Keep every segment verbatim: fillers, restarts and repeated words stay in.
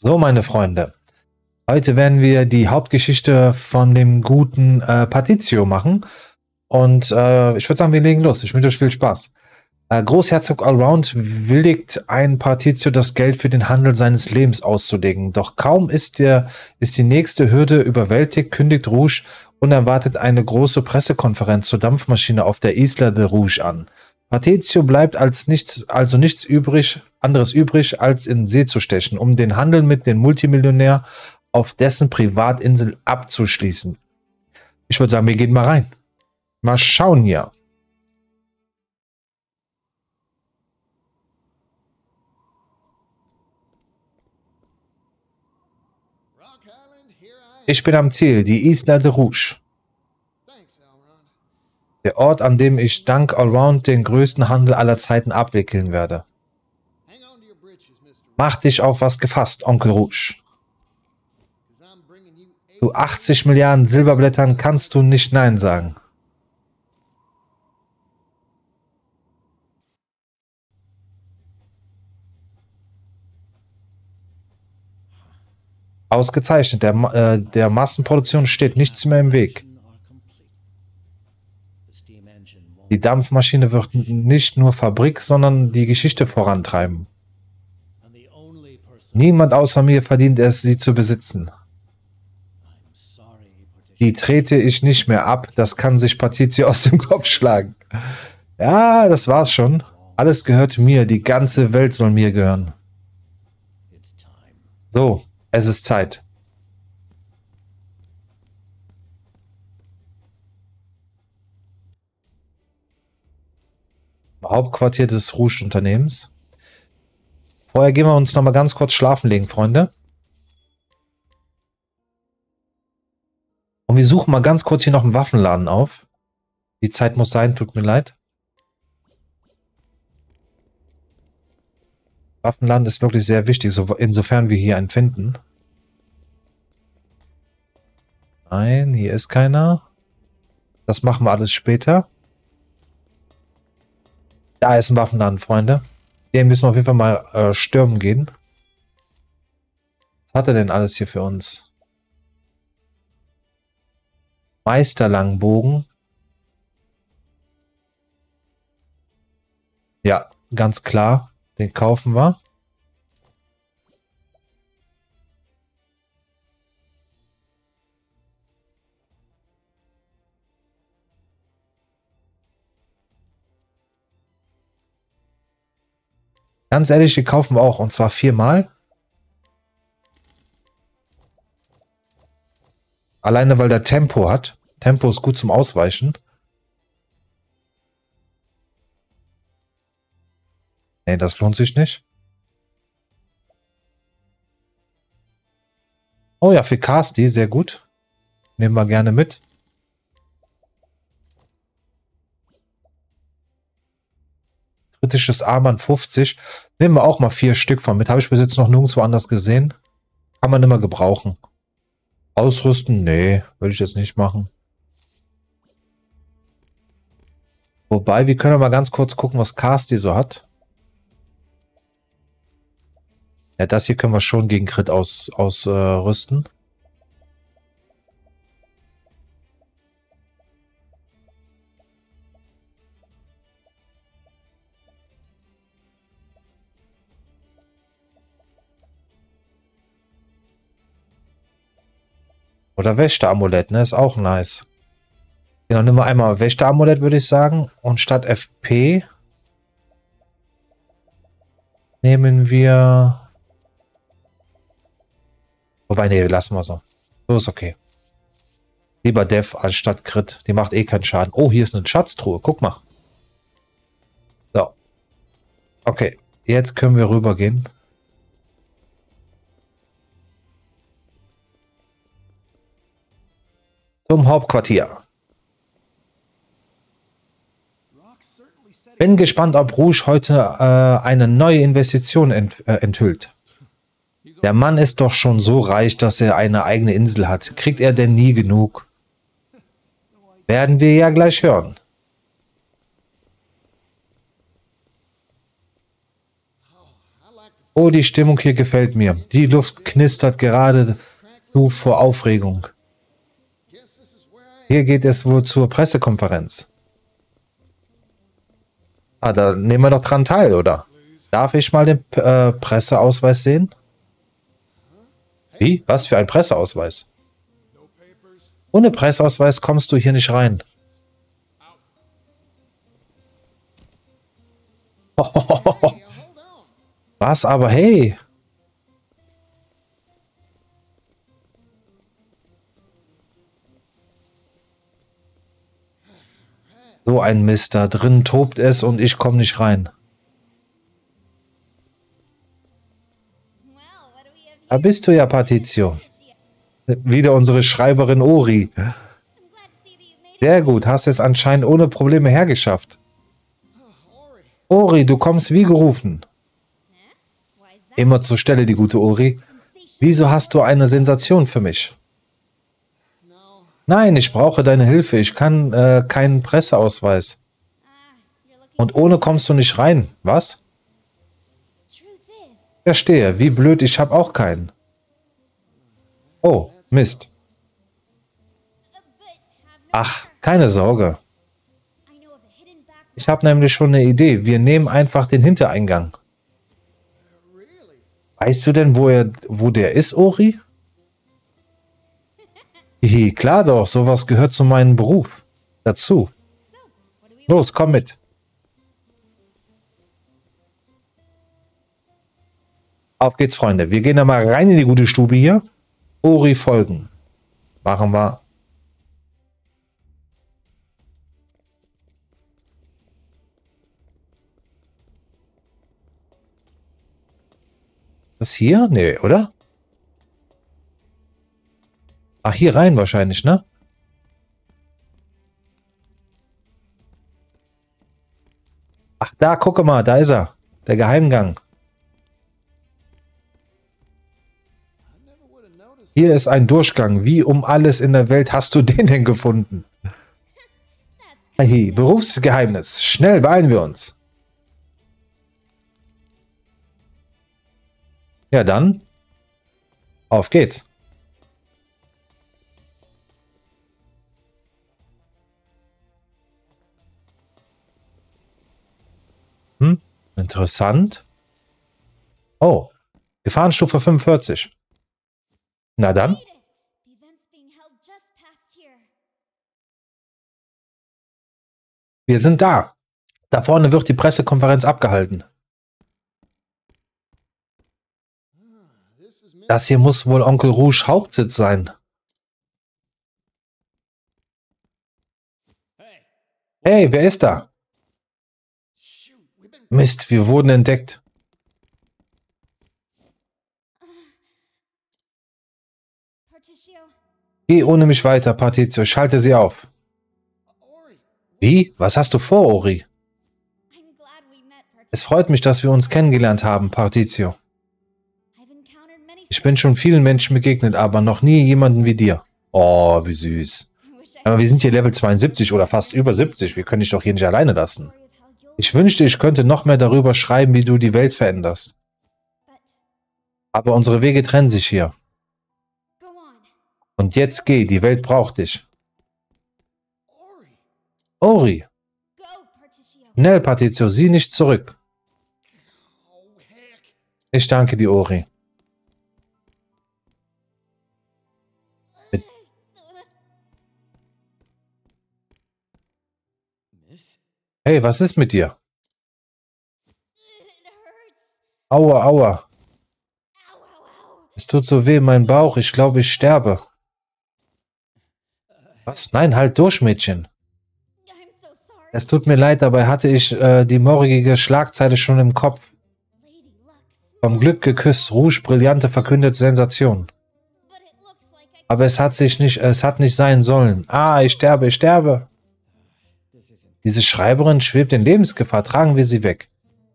So, meine Freunde, heute werden wir die Hauptgeschichte von dem guten äh, Patrizio machen. Und äh, ich würde sagen, wir legen los. Ich wünsche euch viel Spaß. Äh, Großherzog Allround willigt ein Patrizio, das Geld für den Handel seines Lebens auszulegen. Doch kaum ist, der, ist die nächste Hürde überwältigt, kündigt Rouge unerwartet eine große Pressekonferenz zur Dampfmaschine auf der Isla de Rouge an. Patrizio bleibt als nichts, also nichts übrig, anderes übrig, als in See zu stechen, um den Handel mit dem Multimillionär auf dessen Privatinsel abzuschließen. Ich würde sagen, wir gehen mal rein. Mal schauen hier. Ich bin am Ziel, die Isla de Rouge. Der Ort, an dem ich dank Allround den größten Handel aller Zeiten abwickeln werde. Mach dich auf was gefasst, Onkel Rouge. Zu achtzig Milliarden Silberblättern kannst du nicht Nein sagen. Ausgezeichnet, der, äh, der Massenproduktion steht nichts mehr im Weg. Die Dampfmaschine wird nicht nur Fabrik, sondern die Geschichte vorantreiben. Niemand außer mir verdient es, sie zu besitzen. Die trete ich nicht mehr ab, das kann sich Patrizio aus dem Kopf schlagen. Ja, das war's schon. Alles gehört mir, die ganze Welt soll mir gehören. So, es ist Zeit. Hauptquartier des Rouge-Unternehmens. Vorher gehen wir uns noch mal ganz kurz schlafen legen, Freunde. Und wir suchen mal ganz kurz hier noch einen Waffenladen auf. Die Zeit muss sein, tut mir leid. Waffenladen ist wirklich sehr wichtig, so, insofern wir hier einen finden. Nein, hier ist keiner. Das machen wir alles später. Da ist ein Waffenladen, Freunde. Den müssen wir auf jeden Fall mal äh, stürmen gehen. Was hat er denn alles hier für uns? Meisterlangbogen. Ja, ganz klar. Den kaufen wir. Ganz ehrlich, die kaufen wir auch. Und zwar viermal. Alleine, weil der Tempo hat. Tempo ist gut zum Ausweichen. Nee, das lohnt sich nicht. Oh ja, für Casti, sehr gut. Nehmen wir gerne mit. Kritisches Armband fünfzig. Nehmen wir auch mal vier Stück von mit. Habe ich bis jetzt noch nirgendwo anders gesehen. Kann man immer gebrauchen. Ausrüsten? Nee, würde ich jetzt nicht machen. Wobei, wir können mal ganz kurz gucken, was Casti so hat. Ja, das hier können wir schon gegen Crit aus, ausrüsten. Äh, Oder Wächter-Amulett, ne? Ist auch nice. Genau, nehmen wir einmal Wächter-Amulett, würde ich sagen. Und statt F P nehmen wir... Wobei, nee, lassen wir so. So ist okay. Lieber Def als statt Crit. Die macht eh keinen Schaden. Oh, hier ist eine Schatztruhe. Guck mal. So. Okay, jetzt können wir rübergehen. Zum Hauptquartier. Bin gespannt, ob Rouge heute äh, eine neue Investition ent äh, enthüllt. Der Mann ist doch schon so reich, dass er eine eigene Insel hat. Kriegt er denn nie genug? Werden wir ja gleich hören. Oh, die Stimmung hier gefällt mir. Die Luft knistert gerade so vor Aufregung. Hier geht es wohl zur Pressekonferenz. Ah, da nehmen wir doch dran teil, oder? Darf ich mal den äh, Presseausweis sehen? Wie? Was für ein Presseausweis? Ohne Presseausweis kommst du hier nicht rein. Was aber, hey. So ein Mist, da drin tobt es und ich komme nicht rein. Da bist du ja, Patrizio. Wieder unsere Schreiberin Ori. Sehr gut, hast es anscheinend ohne Probleme hergeschafft. Ori, du kommst wie gerufen. Immer zur Stelle, die gute Ori. Wieso hast du eine Sensation für mich? Nein, ich brauche deine Hilfe. Ich kann äh, keinen Presseausweis. Und ohne kommst du nicht rein. Was? Verstehe. Wie blöd, ich habe auch keinen. Oh, Mist. Ach, keine Sorge. Ich habe nämlich schon eine Idee. Wir nehmen einfach den Hintereingang. Weißt du denn, wo er, wo der ist, Ori? Hihi, klar doch, sowas gehört zu meinem Beruf. Dazu. Los, komm mit. Auf geht's, Freunde. Wir gehen da mal rein in die gute Stube hier. Ori folgen. Machen wir. Das hier? Nee, oder? Ach, hier rein wahrscheinlich, ne? Ach, da, gucke mal, da ist er. Der Geheimgang. Hier ist ein Durchgang. Wie um alles in der Welt hast du den denn gefunden? Hey, Berufsgeheimnis. Schnell, beeilen wir uns. Ja, dann. Auf geht's. Hm, interessant. Oh, Gefahrenstufe fünfundvierzig. Na dann. Wir sind da. Da vorne wird die Pressekonferenz abgehalten. Das hier muss wohl Onkel Rouge Hauptsitz sein. Hey, wer ist da? Mist, wir wurden entdeckt. Geh ohne mich weiter, Patrizio. Schalte sie auf. Wie? Was hast du vor, Ori? Es freut mich, dass wir uns kennengelernt haben, Patrizio. Ich bin schon vielen Menschen begegnet, aber noch nie jemanden wie dir. Oh, wie süß. Aber wir sind hier Level zweiundsiebzig oder fast über siebzig. Wir können dich doch hier nicht alleine lassen. Ich wünschte, ich könnte noch mehr darüber schreiben, wie du die Welt veränderst. Aber unsere Wege trennen sich hier. Und jetzt geh, die Welt braucht dich. Ori. Schnell, Patrizio, sieh nicht zurück. Ich danke dir, Ori. Hey, was ist mit dir? Aua, aua. Es tut so weh in meinem Bauch. Ich glaube, ich sterbe. Was? Nein, halt durch, Mädchen. Es tut mir leid, dabei hatte ich äh, die morgige Schlagzeile schon im Kopf. Vom Glück geküsst, Rouge, brillante, verkündete Sensation. Aber es hat sich nicht, es hat nicht sein sollen. Ah, ich sterbe, ich sterbe. Diese Schreiberin schwebt in Lebensgefahr. Tragen wir sie weg.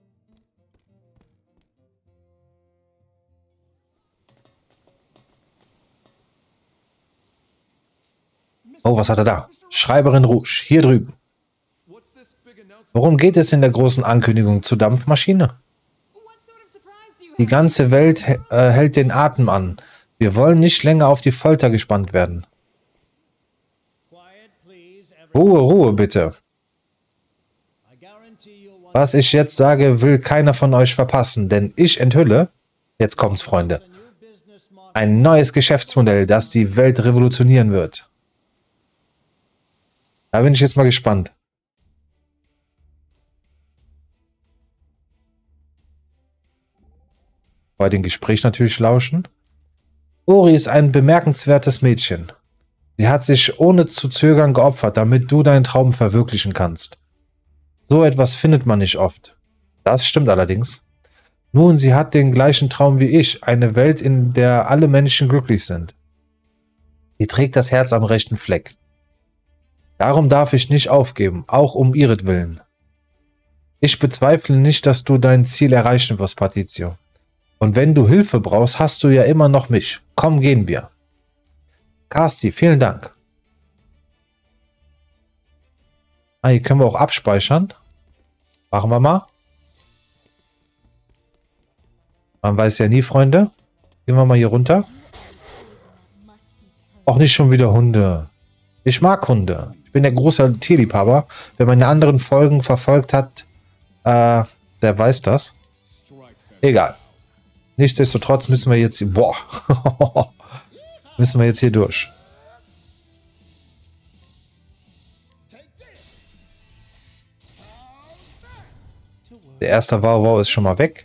Oh, was hat er da? Schreiberin Rouge, hier drüben. Worum geht es in der großen Ankündigung zur Dampfmaschine? Die ganze Welt äh, hält den Atem an. Wir wollen nicht länger auf die Folter gespannt werden. Ruhe, Ruhe, bitte. Was ich jetzt sage, will keiner von euch verpassen, denn ich enthülle, jetzt kommt's, Freunde, ein neues Geschäftsmodell, das die Welt revolutionieren wird. Da bin ich jetzt mal gespannt. Bei dem Gespräch natürlich lauschen. Ori ist ein bemerkenswertes Mädchen. Sie hat sich ohne zu zögern geopfert, damit du deinen Traum verwirklichen kannst. So etwas findet man nicht oft. Das stimmt allerdings. Nun, sie hat den gleichen Traum wie ich, eine Welt, in der alle Menschen glücklich sind. Sie trägt das Herz am rechten Fleck. Darum darf ich nicht aufgeben, auch um ihretwillen. Ich bezweifle nicht, dass du dein Ziel erreichen wirst, Patrizio. Und wenn du Hilfe brauchst, hast du ja immer noch mich. Komm, gehen wir. Casti, vielen Dank. Ah, hier können wir auch abspeichern. Machen wir mal. Man weiß ja nie, Freunde. Gehen wir mal hier runter. Auch nicht schon wieder Hunde. Ich mag Hunde. Ich bin der große Tierliebhaber. Wer meine anderen Folgen verfolgt hat, äh, der weiß das. Egal. Nichtsdestotrotz müssen wir jetzt hier, boah, müssen wir jetzt hier durch. Der erste Wow Wow ist schon mal weg.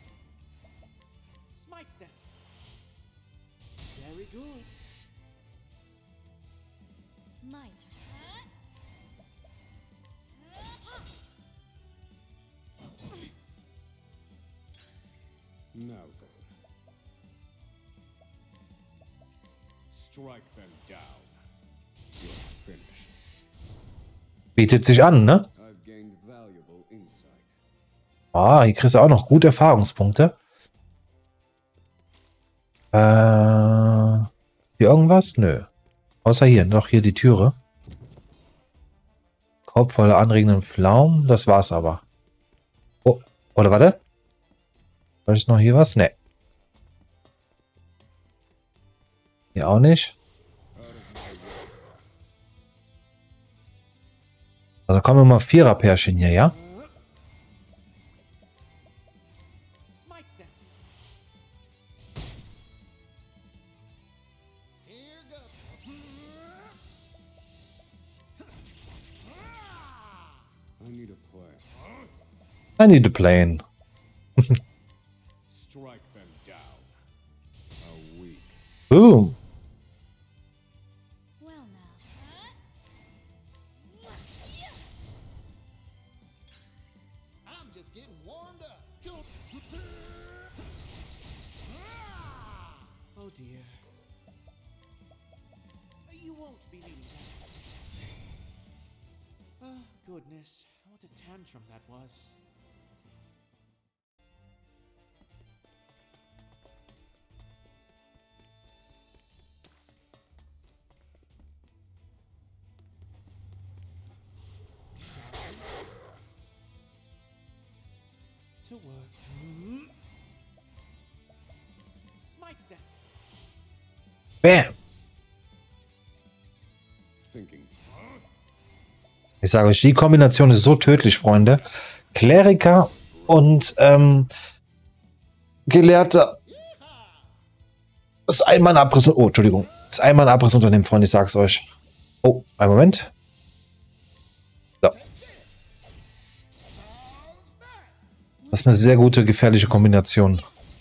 Bietet sich an, ne? Ah, hier kriegst du auch noch gute Erfahrungspunkte. Äh, hier irgendwas? Nö. Außer hier, noch hier die Türe. Korb voller anregenden Pflaumen. Das war's aber. Oh, oder warte. Ist noch hier was? Ne. Hier auch nicht. Also kommen wir mal Vierer-Pärchen hier, ja? I need a plane. Boom. Oh dear. You won't believe that. Oh, goodness. What a tantrum that was. To work. Smite them. Bam. Ich sage euch, die Kombination ist so tödlich, Freunde. Kleriker und ähm, Gelehrter. Das ist einmal ein Abriss. Oh, Entschuldigung. Das ist einmal ein Abrissunternehmen, Freunde, ich sag's euch. Oh, einen Moment. So. Das ist eine sehr gute, gefährliche Kombination.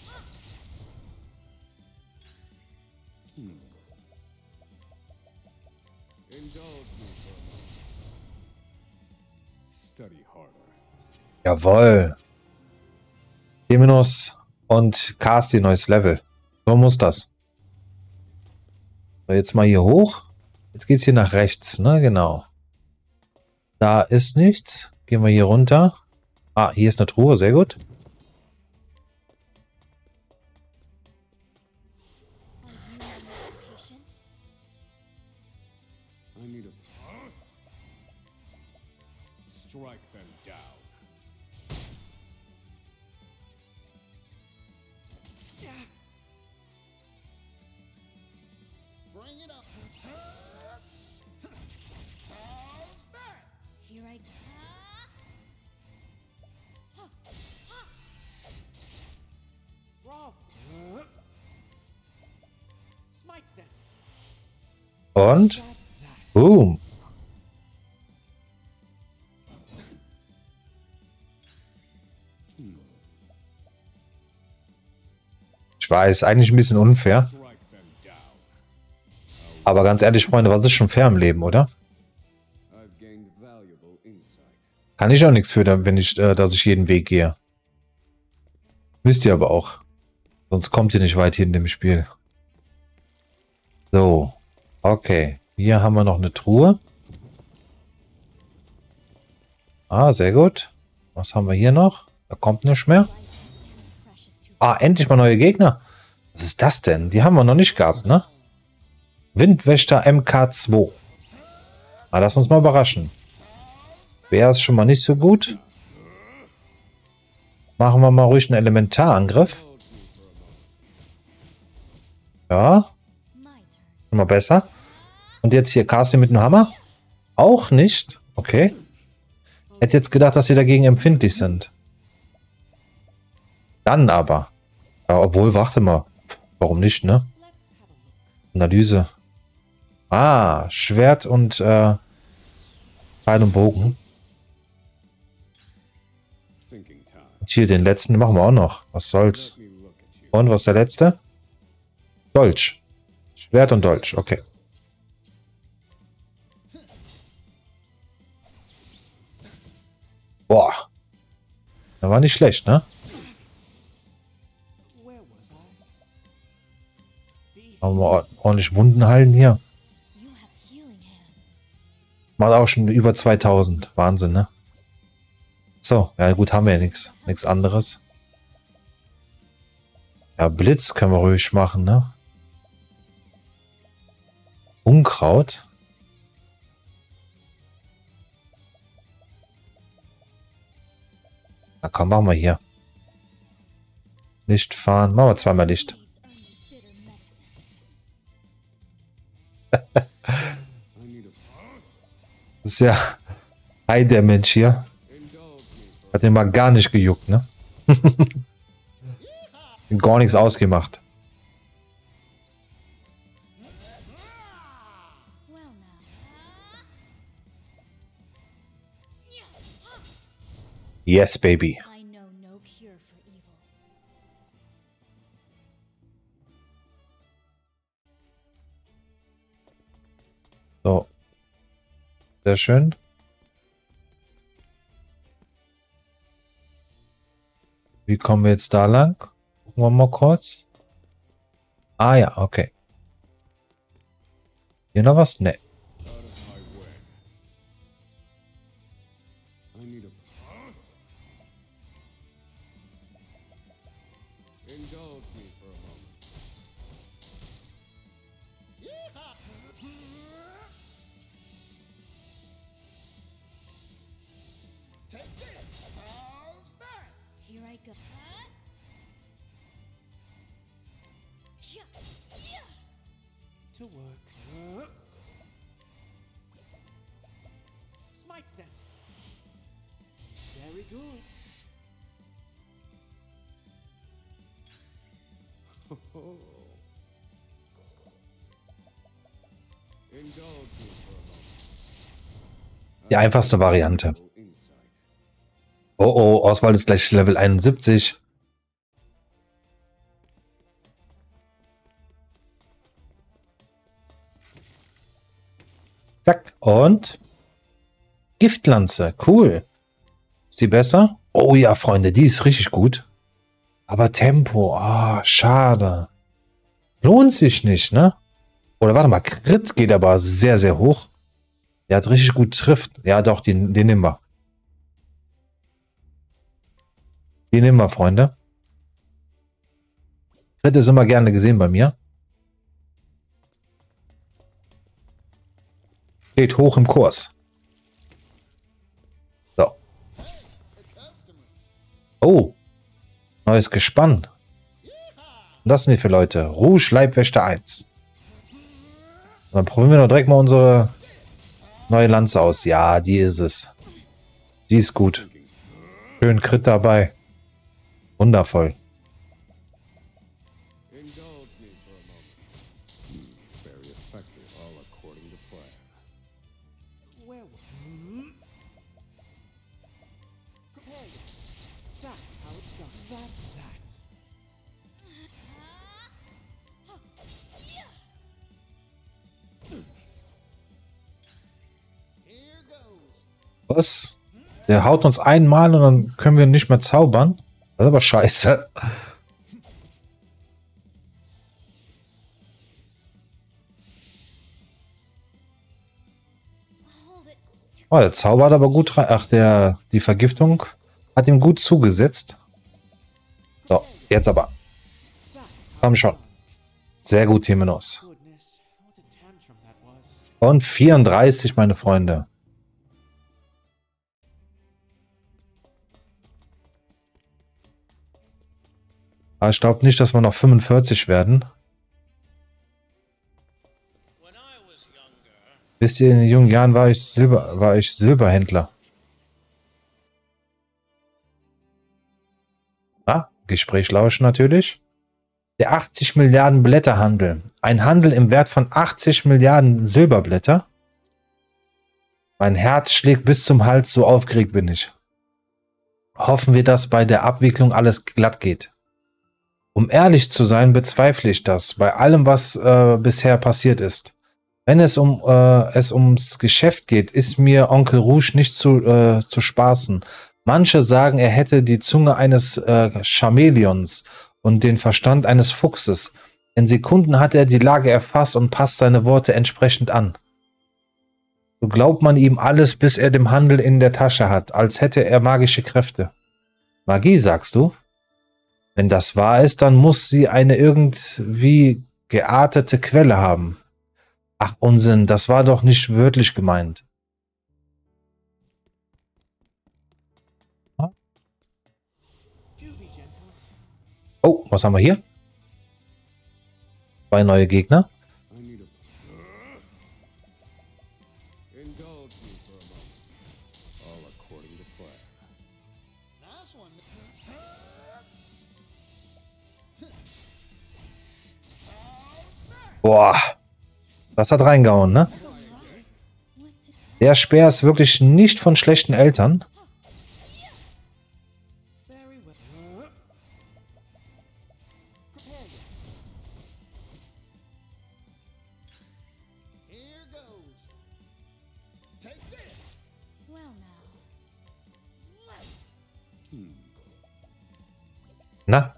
Jawohl. Teminus und Casti neues Level. So muss das. So, jetzt mal hier hoch. Jetzt geht's hier nach rechts, ne? Genau. Da ist nichts. Gehen wir hier runter. Ah, hier ist eine Truhe, sehr gut. Here I Rob. Smite them. Und? That's that. Boom. Ich weiß, eigentlich ein bisschen unfair. Aber ganz ehrlich, Freunde, was ist schon fair im Leben, oder? Kann ich auch nichts für, wenn ich, äh, dass ich jeden Weg gehe. Müsst ihr aber auch. Sonst kommt ihr nicht weit hier in dem Spiel. So. Okay. Hier haben wir noch eine Truhe. Ah, sehr gut. Was haben wir hier noch? Da kommt nichts mehr. Ah, endlich mal neue Gegner. Was ist das denn? Die haben wir noch nicht gehabt, ne? Windwächter M K zwei. Ah, lass uns mal überraschen. Wäre es schon mal nicht so gut. Machen wir mal ruhig einen Elementarangriff. Ja. Schon mal besser. Und jetzt hier Cassie mit dem Hammer? Auch nicht. Okay. Hätte jetzt gedacht, dass sie dagegen empfindlich sind. Dann aber. Ja, obwohl, warte mal. Warum nicht, ne? Analyse. Ah, Schwert und äh, Pfeil und Bogen. Und hier den letzten machen wir auch noch. Was soll's? Und was ist der letzte? Dolch. Schwert und Dolch, okay. Boah. Das war nicht schlecht, ne? Where was I? Haben wir ordentlich Wunden heilen hier. You have healing hands. Macht auch schon über zweitausend. Wahnsinn, ne? So, ja gut, haben wir ja nichts. Nichts anderes. Ja, Blitz können wir ruhig machen, ne? Unkraut. Na komm, machen wir hier. Licht fahren. Machen wir zweimal Licht. Das ist ja Hi der Mensch hier. Hat den mal gar nicht gejuckt, ne? Gar nichts ausgemacht. Well now. Yes, baby. I know no cure for evil. So. Sehr schön. Wie kommen wir jetzt da lang? Gucken wir mal kurz. Ah ja, okay. Hier noch was? Ne. Here I go. To work. Smite them. Very good. Die einfachste Variante. Oh oh, Oswald ist gleich Level einundsiebzig. Zack. Und Giftlanze. Cool. Ist die besser? Oh ja, Freunde, die ist richtig gut. Aber Tempo. Ah, schade. Lohnt sich nicht, ne? Oder warte mal, Crit geht aber sehr, sehr hoch. Der hat richtig gut trifft. Ja, doch, den, den nehmen wir. Den nehmen wir, Freunde. Crit ist immer gerne gesehen bei mir. Steht hoch im Kurs. So. Oh. Neues Gespann. Und das sind die für Leute. Rouge Leibwächter eins. Dann probieren wir doch direkt mal unsere neue Lanze aus. Ja, die ist es. Die ist gut. Schön Crit dabei. Wundervoll. Was? Der haut uns einmal und dann können wir nicht mehr zaubern. Das ist aber scheiße. Oh, der Zauber hat aber gut rein. Ach, der, die Vergiftung hat ihm gut zugesetzt. So, jetzt aber. Komm schon. Sehr gut, Temenos. Goodness, what a tantrum that was. Und vierunddreißig, meine Freunde. Aber ich glaube nicht, dass wir noch fünfundvierzig werden. Wisst ihr, in den jungen Jahren war ich, Silber, war ich Silberhändler. Ah, Gespräch lauschen natürlich. Der achtzig Milliarden Blätterhandel. Ein Handel im Wert von achtzig Milliarden Silberblätter. Mein Herz schlägt bis zum Hals, so aufgeregt bin ich. Hoffen wir, dass bei der Abwicklung alles glatt geht. Um ehrlich zu sein, bezweifle ich das, bei allem, was äh, bisher passiert ist. Wenn es um äh, es ums Geschäft geht, ist mir Onkel Rouge nicht zu, äh, zu spaßen. Manche sagen, er hätte die Zunge eines äh, Chamäleons und den Verstand eines Fuchses. In Sekunden hat er die Lage erfasst und passt seine Worte entsprechend an. So glaubt man ihm alles, bis er den Handel in der Tasche hat, als hätte er magische Kräfte. Magie, sagst du? Wenn das wahr ist, dann muss sie eine irgendwie geartete Quelle haben. Ach Unsinn, das war doch nicht wörtlich gemeint. Oh, was haben wir hier? Zwei neue Gegner. Boah, das hat reingehauen, ne? Der Speer ist wirklich nicht von schlechten Eltern. Na?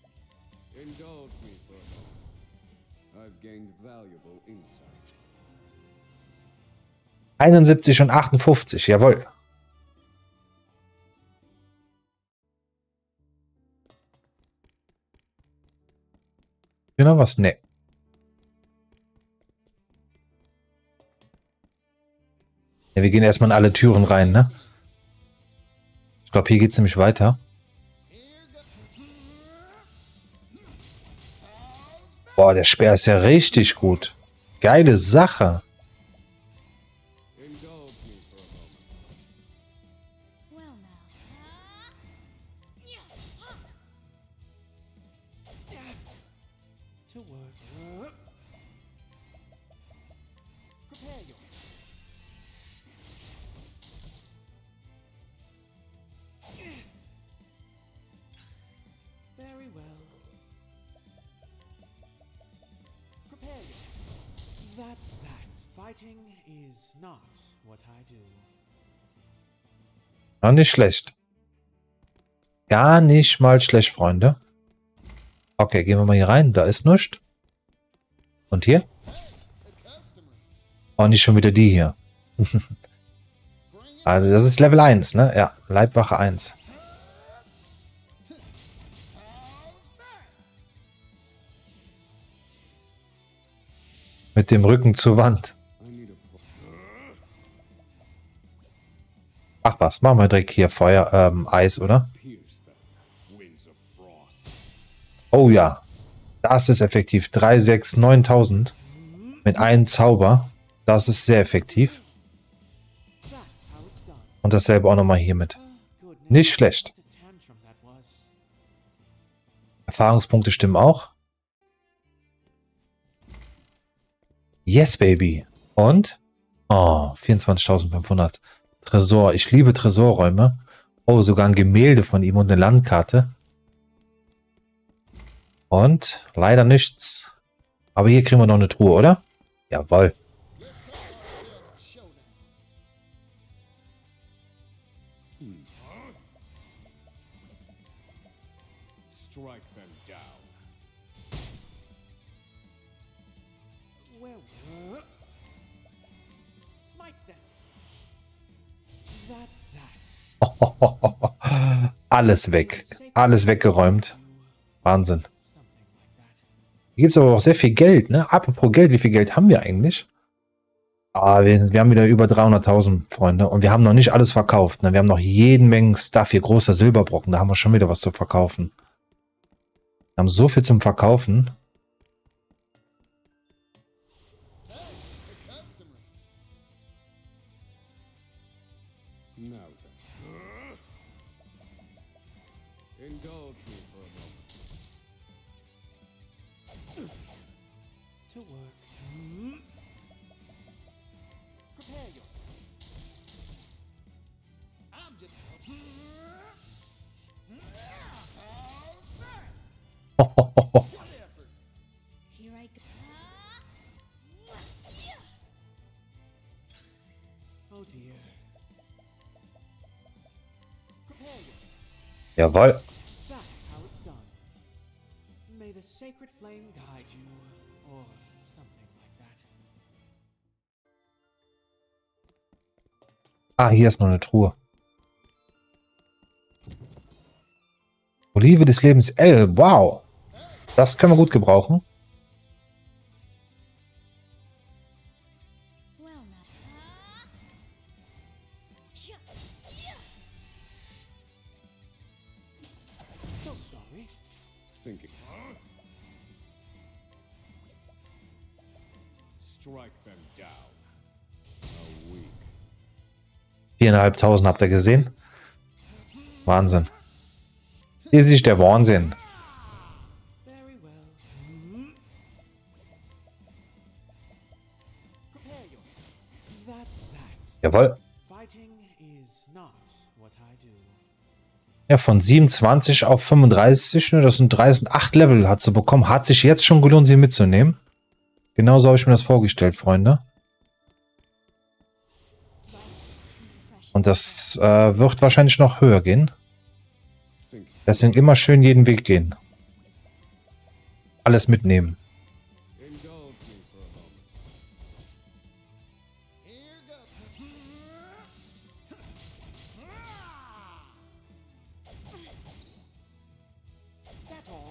einundsiebzig und achtundfünfzig, jawohl. Genau was? Ne. Ja, wir gehen erstmal in alle Türen rein, ne? Ich glaube, hier geht es nämlich weiter. Boah, der Speer ist ja richtig gut. Geile Sache. Gar nicht schlecht. Gar nicht mal schlecht, Freunde. Okay, gehen wir mal hier rein. Da ist nichts. Und hier? Oh, nicht schon wieder die hier. Also das ist Level eins, ne? Ja, Leibwache eins. Mit dem Rücken zur Wand. Ach was, machen wir direkt hier Feuer, ähm, Eis, oder? Oh ja, das ist effektiv. drei, sechs, neuntausend. Mit einem Zauber. Das ist sehr effektiv. Und dasselbe auch nochmal hiermit. Nicht schlecht. Erfahrungspunkte stimmen auch. Yes, Baby. Und? Oh, vierundzwanzigtausendfünfhundert. Tresor. Ich liebe Tresorräume. Oh, sogar ein Gemälde von ihm und eine Landkarte. Und leider nichts. Aber hier kriegen wir noch eine Truhe, oder? Jawohl. Strike them down. Well, smite them. That's that. Alles weg. Alles weggeräumt. Wahnsinn. Something like that. Hier gibt es aber auch sehr viel Geld, ne? Apropos Geld, wie viel Geld haben wir eigentlich? Ah, wir, wir haben wieder über dreihunderttausend, Freunde. Und wir haben noch nicht alles verkauft, ne? Wir haben noch jeden Mengen Stuff. Hier großer Silberbrocken, da haben wir schon wieder was zu verkaufen. Wir haben so viel zum Verkaufen. Now then. Indulge me for a moment. To work. Prepare yourself. I'm just Here I go. Oh dear. Prepare yourself. Jawohl. That's how it's done. May the sacred flame guide you, or something like that. Ah, hier ist noch eine Truhe. Olive des Lebens L. Wow. Das können wir gut gebrauchen. Well now. Yeah. So sorry. Thinking. Strike them down. A week. viertausendfünfhundert habt ihr gesehen? Wahnsinn. Hier ist der Wahnsinn. Very well. Prepare yourself. That's that. Jawohl. Fighting is not what I do. Ja, von siebenundzwanzig auf fünfunddreißig, ne, das sind dreißig, acht Level hat sie bekommen. Hat sich jetzt schon gelohnt, sie mitzunehmen. Genauso habe ich mir das vorgestellt, Freunde. Und das äh, wird wahrscheinlich noch höher gehen. Thinking. Deswegen immer schön jeden Weg gehen. Alles mitnehmen. Indulge me for a moment. Here goes. That's all.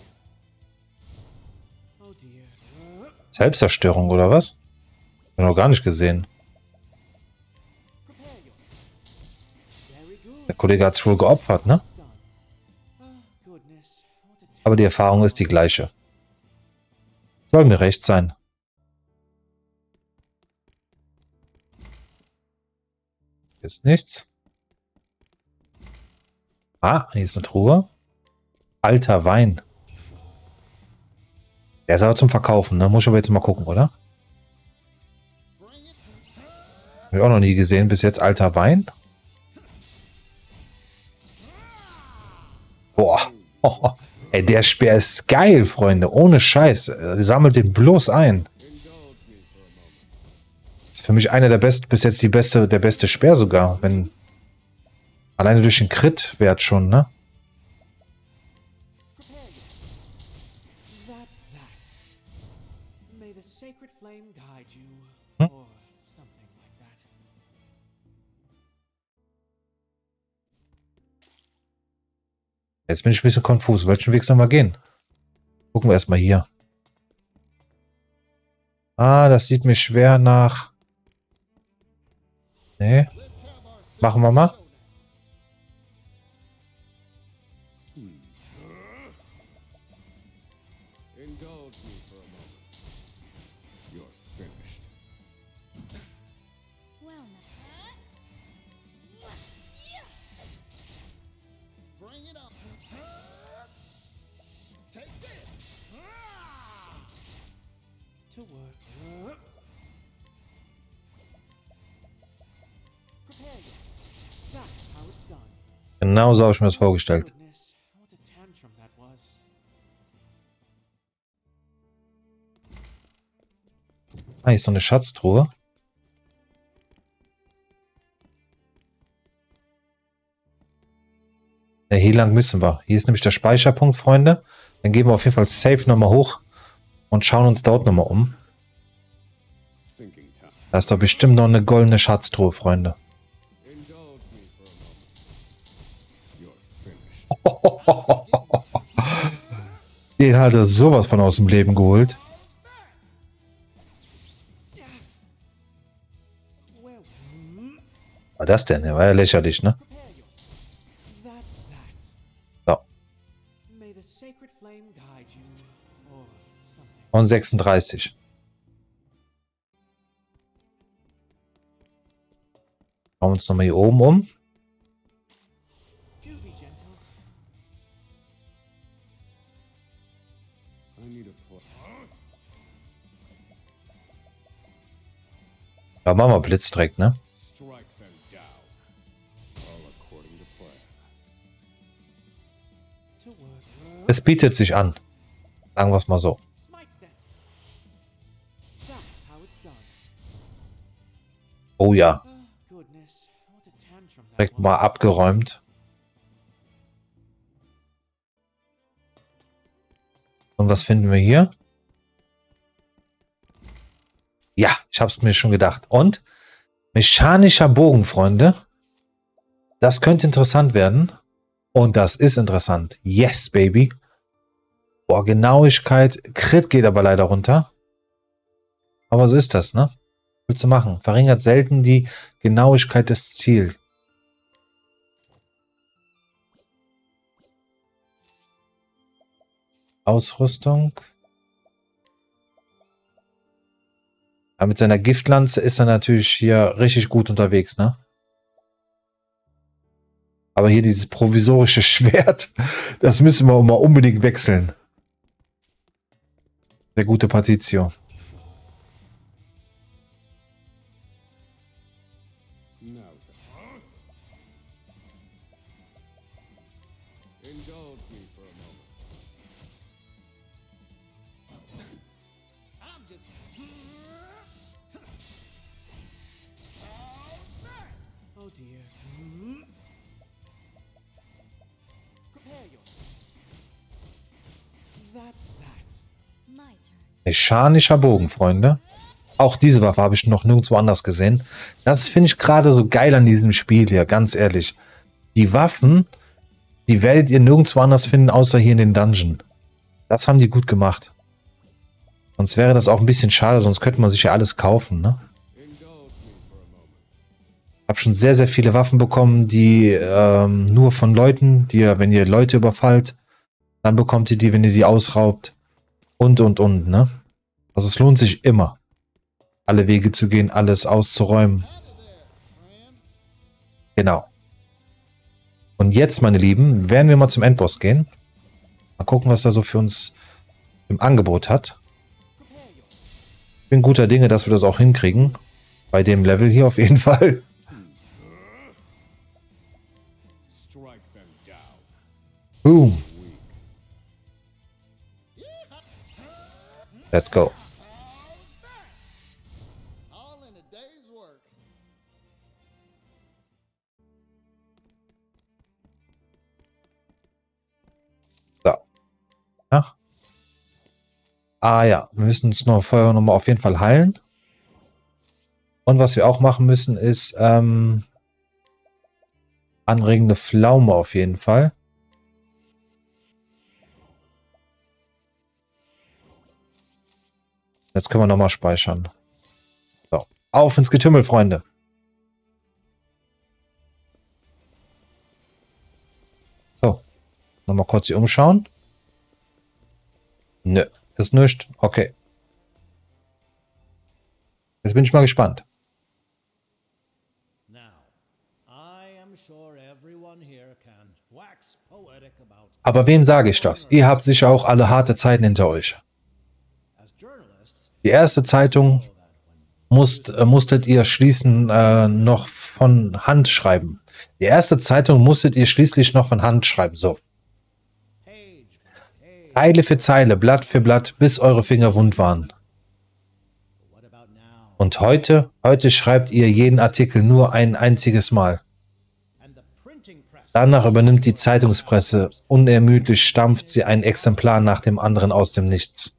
Oh dear. Selbstzerstörung oder was? Hab ich noch gar nicht gesehen. Prepare yourself. Very good. Der Kollege hat es wohl geopfert, ne? It's done. Oh goodness. What a Aber die Erfahrung ist die gleiche. Soll mir recht sein. Hier ist nichts. Ah, hier ist eine Truhe. Alter Wein. Der ist aber zum Verkaufen, ne? Muss ich aber jetzt mal gucken, oder? Hab ich auch noch nie gesehen bis jetzt. Alter Wein. Boah. Oh, ey, der Speer ist geil, Freunde. Ohne Scheiß. Äh, Sammelt den bloß ein. Ist für mich einer der besten, bis jetzt die beste, der beste Speer sogar. Wenn. Alleine durch den Crit-Wert schon, ne? Prepare yourself. That's that. May the sacred flame guide you, or something like that. Jetzt bin ich ein bisschen konfus. Welchen Weg sollen wir gehen? Gucken wir erstmal hier. Ah, das sieht mir schwer nach. Nee. Machen wir mal. Indulge me for a moment. You're finished. To work. Prepare yourself. That's how it's done. Genau so habe ich mir das vorgestellt. Goodness, what a tantrum that was. Ah, hier ist so eine Schatztruhe. Ja, hier lang müssen wir. Hier ist nämlich der Speicherpunkt, Freunde. Dann gehen wir auf jeden Fall safe nochmal hoch und schauen uns dort nochmal um. Thinking time. Da ist doch bestimmt noch eine goldene Schatztruhe, Freunde. Indulge me for a moment. You're finished. Den hat er sowas von aus dem Leben geholt. Well, Was war das denn? Der war ja lächerlich, ne? prepare yourself. That's that. So. May the sacred flame guide you, or something. Und sechsunddreißig. Schauen wir uns nochmal hier oben um. Do be gentle. I need a plan. Da machen wir Blitz direkt, ne? Strike them down. All according to plan. To work. Es bietet sich an. Sagen wir es mal so. Smite them. That's how it's done. Oh ja. Oh, goodness, what a tantrum that Direkt mal was. abgeräumt. Und was finden wir hier? Ja, ich habe es mir schon gedacht. Und mechanischer Bogen, Freunde. Das könnte interessant werden. Und das ist interessant. Yes, baby. Boah, Genauigkeit. Crit geht aber leider runter. Aber so ist das, ne? Was willst du machen? Verringert selten die Genauigkeit des Ziels. Ausrüstung. Ja, mit seiner Giftlanze ist er natürlich hier richtig gut unterwegs, ne? Aber hier dieses provisorische Schwert, das müssen wir mal unbedingt wechseln. Der gute Patrizio. Now then. Indulge me for a moment. Oh dear. Prepare yourself. That's that. My turn. Mechanischer Bogen, Freunde. Auch diese Waffe habe ich noch nirgendwo anders gesehen. Das finde ich gerade so geil an diesem Spiel hier, ganz ehrlich. Die Waffen, die werdet ihr nirgendwo anders finden, außer hier in den Dungeon. Das haben die gut gemacht. Sonst wäre das auch ein bisschen schade, sonst könnte man sich ja alles kaufen, ne? Ich habe schon sehr, sehr viele Waffen bekommen, die ähm, nur von Leuten, die ihr, wenn ihr Leute überfallt, dann bekommt ihr die, wenn ihr die ausraubt. Und, und, und, ne? Also es lohnt sich immer, alle Wege zu gehen, alles auszuräumen. Genau. Und jetzt, meine Lieben, werden wir mal zum Endboss gehen. Mal gucken, was er so für uns im Angebot hat. Ich bin guter Dinge, dass wir das auch hinkriegen. Bei dem Level hier auf jeden Fall. Strike them down. Boom. Let's go. All in a day's work. So. Ach. Ah ja, wir müssen uns noch vorher noch mal auf jeden Fall heilen. Und was wir auch machen müssen, ist ähm, anregende Pflaume auf jeden Fall. Jetzt können wir nochmal speichern. So. Auf ins Getümmel, Freunde. So. Nochmal kurz hier umschauen. Nö. Ist nichts. Okay. Jetzt bin ich mal gespannt. Now, I am sure everyone here can wax poetic about Aber wem sage ich das? Ihr habt sicher auch alle harte Zeiten hinter euch. as journalists, Die erste Zeitung musst, äh, musstet ihr schließen äh, noch von Hand schreiben. Die erste Zeitung musstet ihr schließlich noch von Hand schreiben. So. Zeile für Zeile, Blatt für Blatt, bis eure Finger wund waren. Und heute, heute schreibt ihr jeden Artikel nur ein einziges Mal. Danach übernimmt die Zeitungspresse. Unermüdlich stampft sie ein Exemplar nach dem anderen aus dem Nichts.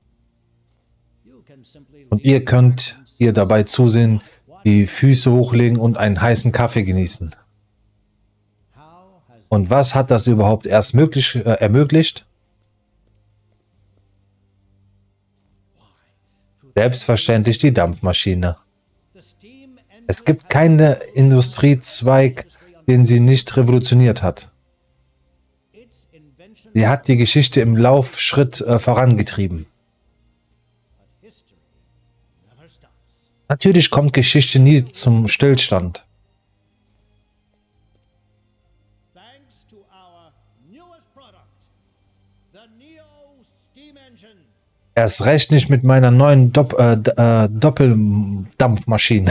Und ihr könnt ihr dabei zusehen, die Füße hochlegen und einen heißen Kaffee genießen. Und was hat das überhaupt erst möglich, äh, ermöglicht? Selbstverständlich die Dampfmaschine. Es gibt keinen Industriezweig, den sie nicht revolutioniert hat. Sie hat die Geschichte im Laufschritt äh, vorangetrieben. Natürlich kommt Geschichte nie zum Stillstand. Erst recht nicht mit meiner neuen Dopp äh, äh, Doppeldampfmaschine.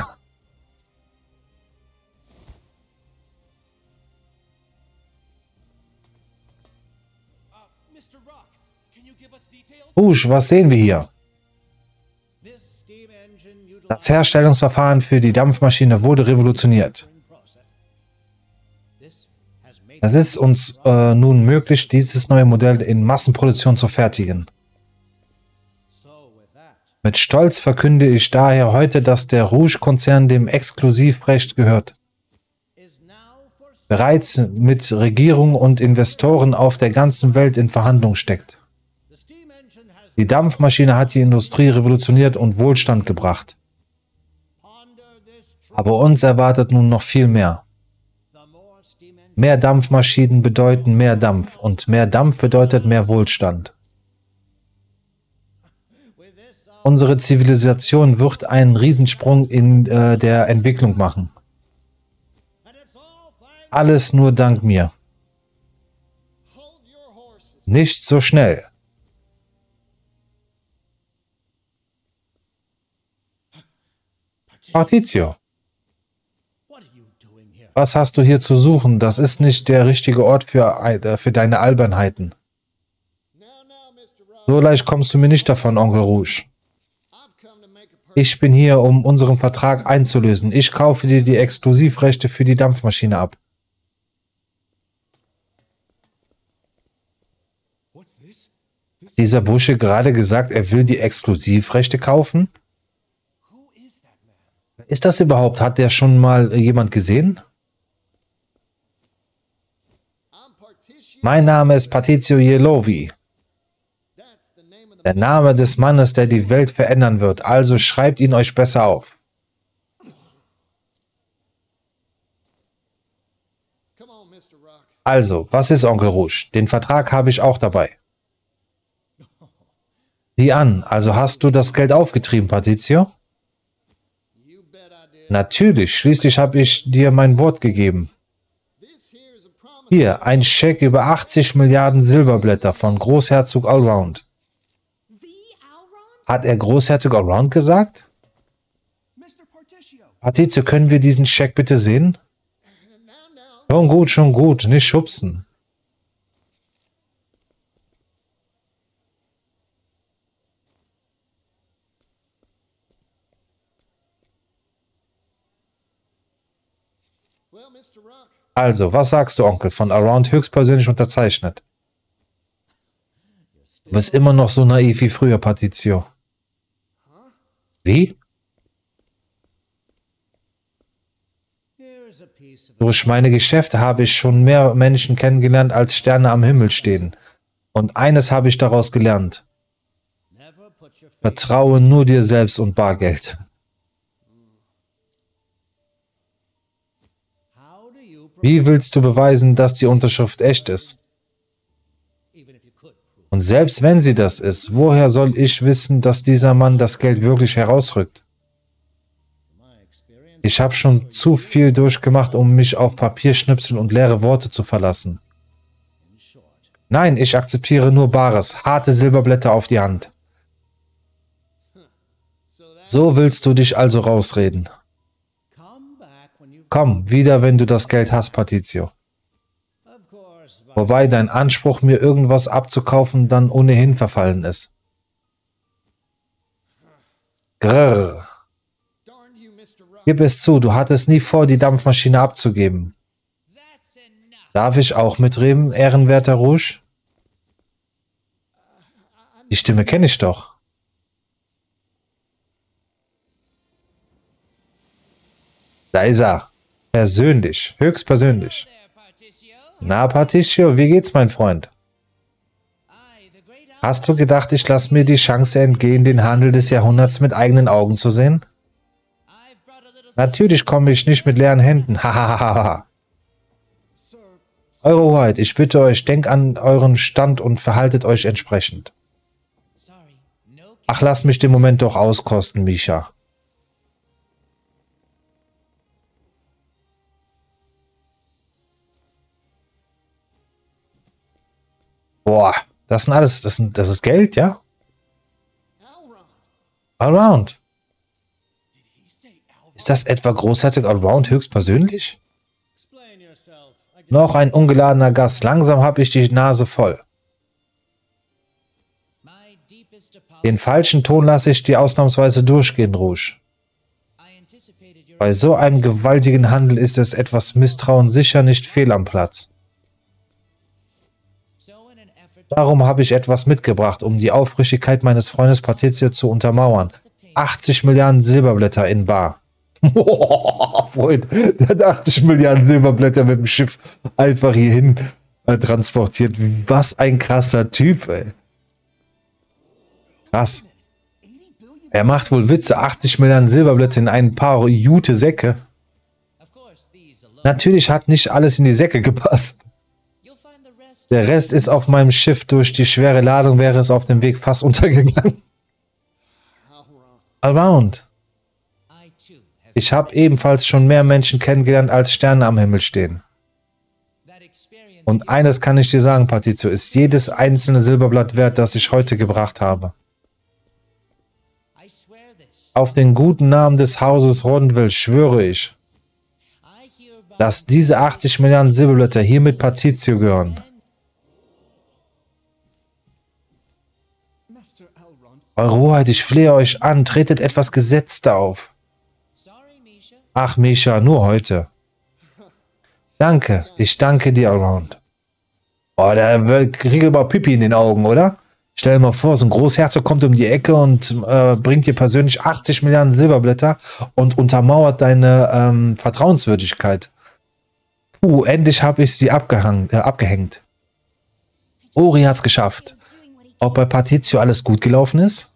Rouge, was sehen wir hier? Das Herstellungsverfahren für die Dampfmaschine wurde revolutioniert. Es ist uns äh, nun möglich, dieses neue Modell in Massenproduktion zu fertigen. Mit Stolz verkünde ich daher heute, dass der Rouge-Konzern dem Exklusivrecht gehört. Bereits mit Regierungen und Investoren auf der ganzen Welt in Verhandlung steckt. Die Dampfmaschine hat die Industrie revolutioniert und Wohlstand gebracht. Aber uns erwartet nun noch viel mehr. Mehr Dampfmaschinen bedeuten mehr Dampf und mehr Dampf bedeutet mehr Wohlstand. Unsere Zivilisation wird einen Riesensprung in äh, der Entwicklung machen. Alles nur dank mir. Nicht so schnell. Patrizio, was hast du hier zu suchen? Das ist nicht der richtige Ort für, äh, für deine Albernheiten. So leicht kommst du mir nicht davon, Onkel Rouge. Ich bin hier, um unseren Vertrag einzulösen. Ich kaufe dir die Exklusivrechte für die Dampfmaschine ab. Hat dieser Bursche gerade gesagt, er will die Exklusivrechte kaufen? Ist das überhaupt? Hat der schon mal jemand gesehen? Mein Name ist Patrizio Yelovi. Der Name des Mannes, der die Welt verändern wird. Also schreibt ihn euch besser auf. Also, was ist Onkel Rouge? Den Vertrag habe ich auch dabei. Sieh an, also hast du das Geld aufgetrieben, Patrizio? Natürlich, schließlich habe ich dir mein Wort gegeben. Hier, ein Scheck über achtzig Milliarden Silberblätter von Großherzog Allround. Hat er Großherzog Allround gesagt? Patrizio, können wir diesen Scheck bitte sehen? Schon gut, schon gut, nicht schubsen. Also, was sagst du, Onkel? Von Around höchstpersönlich unterzeichnet. Du bist immer noch so naiv wie früher, Patrizio. Wie? Durch meine Geschäfte habe ich schon mehr Menschen kennengelernt, als Sterne am Himmel stehen. Und eines habe ich daraus gelernt. Vertraue nur dir selbst und Bargeld. Wie willst du beweisen, dass die Unterschrift echt ist? Und selbst wenn sie das ist, woher soll ich wissen, dass dieser Mann das Geld wirklich herausrückt? Ich habe schon zu viel durchgemacht, um mich auf Papierschnipsel und leere Worte zu verlassen. Nein, ich akzeptiere nur Bares, harte Silberblätter auf die Hand. So willst du dich also rausreden. Come back when you've... Komm, wieder, wenn du das Geld hast, Patrizio. Of course, but Wobei dein Anspruch, mir irgendwas abzukaufen, dann ohnehin verfallen ist. Grrr. Darn you, Mister Rock. Gib es zu, du hattest nie vor, die Dampfmaschine abzugeben. That's enough. Darf ich auch mitreden, ehrenwerter Rouge? Die Stimme kenne ich doch. Da ist er. Persönlich, höchstpersönlich. There, Particio. Na, Patricio, wie geht's, mein Freund? I, the great Al- Hast du gedacht, ich lasse mir die Chance entgehen, den Handel des Jahrhunderts mit eigenen Augen zu sehen? I've brought a little Natürlich komme ich nicht mit leeren Händen. Hahaha. Sir. Eure Hoheit, ich bitte euch, denkt an euren Stand und verhaltet euch entsprechend. Sorry. No Ach, lass mich den Moment doch auskosten, Misha. Boah, das sind alles, das, sind, das ist Geld, ja? Elrond. Allround. Did he say Elrond? Ist das etwa Großherzog Allround höchstpersönlich? explain yourself. I get Noch ein ungeladener Gast. Langsam habe ich die Nase voll. My deepest apologies. Den falschen Ton lasse ich dir ausnahmsweise durchgehen, Rouge. I anticipated your Bei so einem gewaltigen Handel ist es etwas Misstrauen sicher nicht fehl am Platz. so in an effort Darum habe ich etwas mitgebracht, um die Aufrichtigkeit meines Freundes Patrizio zu untermauern. achtzig Milliarden Silberblätter in bar. Boah, Freund, der hat achtzig Milliarden Silberblätter mit dem Schiff einfach hierhin äh, transportiert. Was ein krasser Typ, ey. Krass. Er macht wohl Witze, achtzig Milliarden Silberblätter in ein paar Jute Säcke. Of course, these alone. Natürlich hat nicht alles in die Säcke gepasst. You'll find the rest. Der Rest ist auf meinem Schiff. Durch die schwere Ladung wäre es auf dem Weg fast untergegangen. Around. I too have Ich habe ebenfalls schon mehr Menschen kennengelernt, als Sterne am Himmel stehen. that experience. Und eines kann ich dir sagen, Patrizio, ist jedes einzelne Silberblatt wert, das ich heute gebracht habe. I swear this. Auf den guten Namen des Hauses Rondwell schwöre ich, I hereby dass diese achtzig Milliarden Silberblätter hier mit Patrizio gehören. Master Elrond. Eure Hoheit, ich flehe euch an, tretet etwas gesetzter auf. Sorry, Misha. Ach, Misha, nur heute. Danke, ich danke dir, Allround. Oh, der kriegt aber Pipi in den Augen, oder? Stell dir mal vor, so ein Großherzog kommt um die Ecke und äh, bringt dir persönlich achtzig Milliarden Silberblätter und untermauert deine ähm, Vertrauenswürdigkeit. Puh, endlich habe ich sie abgehangen, äh, abgehängt. Ori hat's geschafft. Doing what he Ob bei Patrizio alles gut gelaufen ist?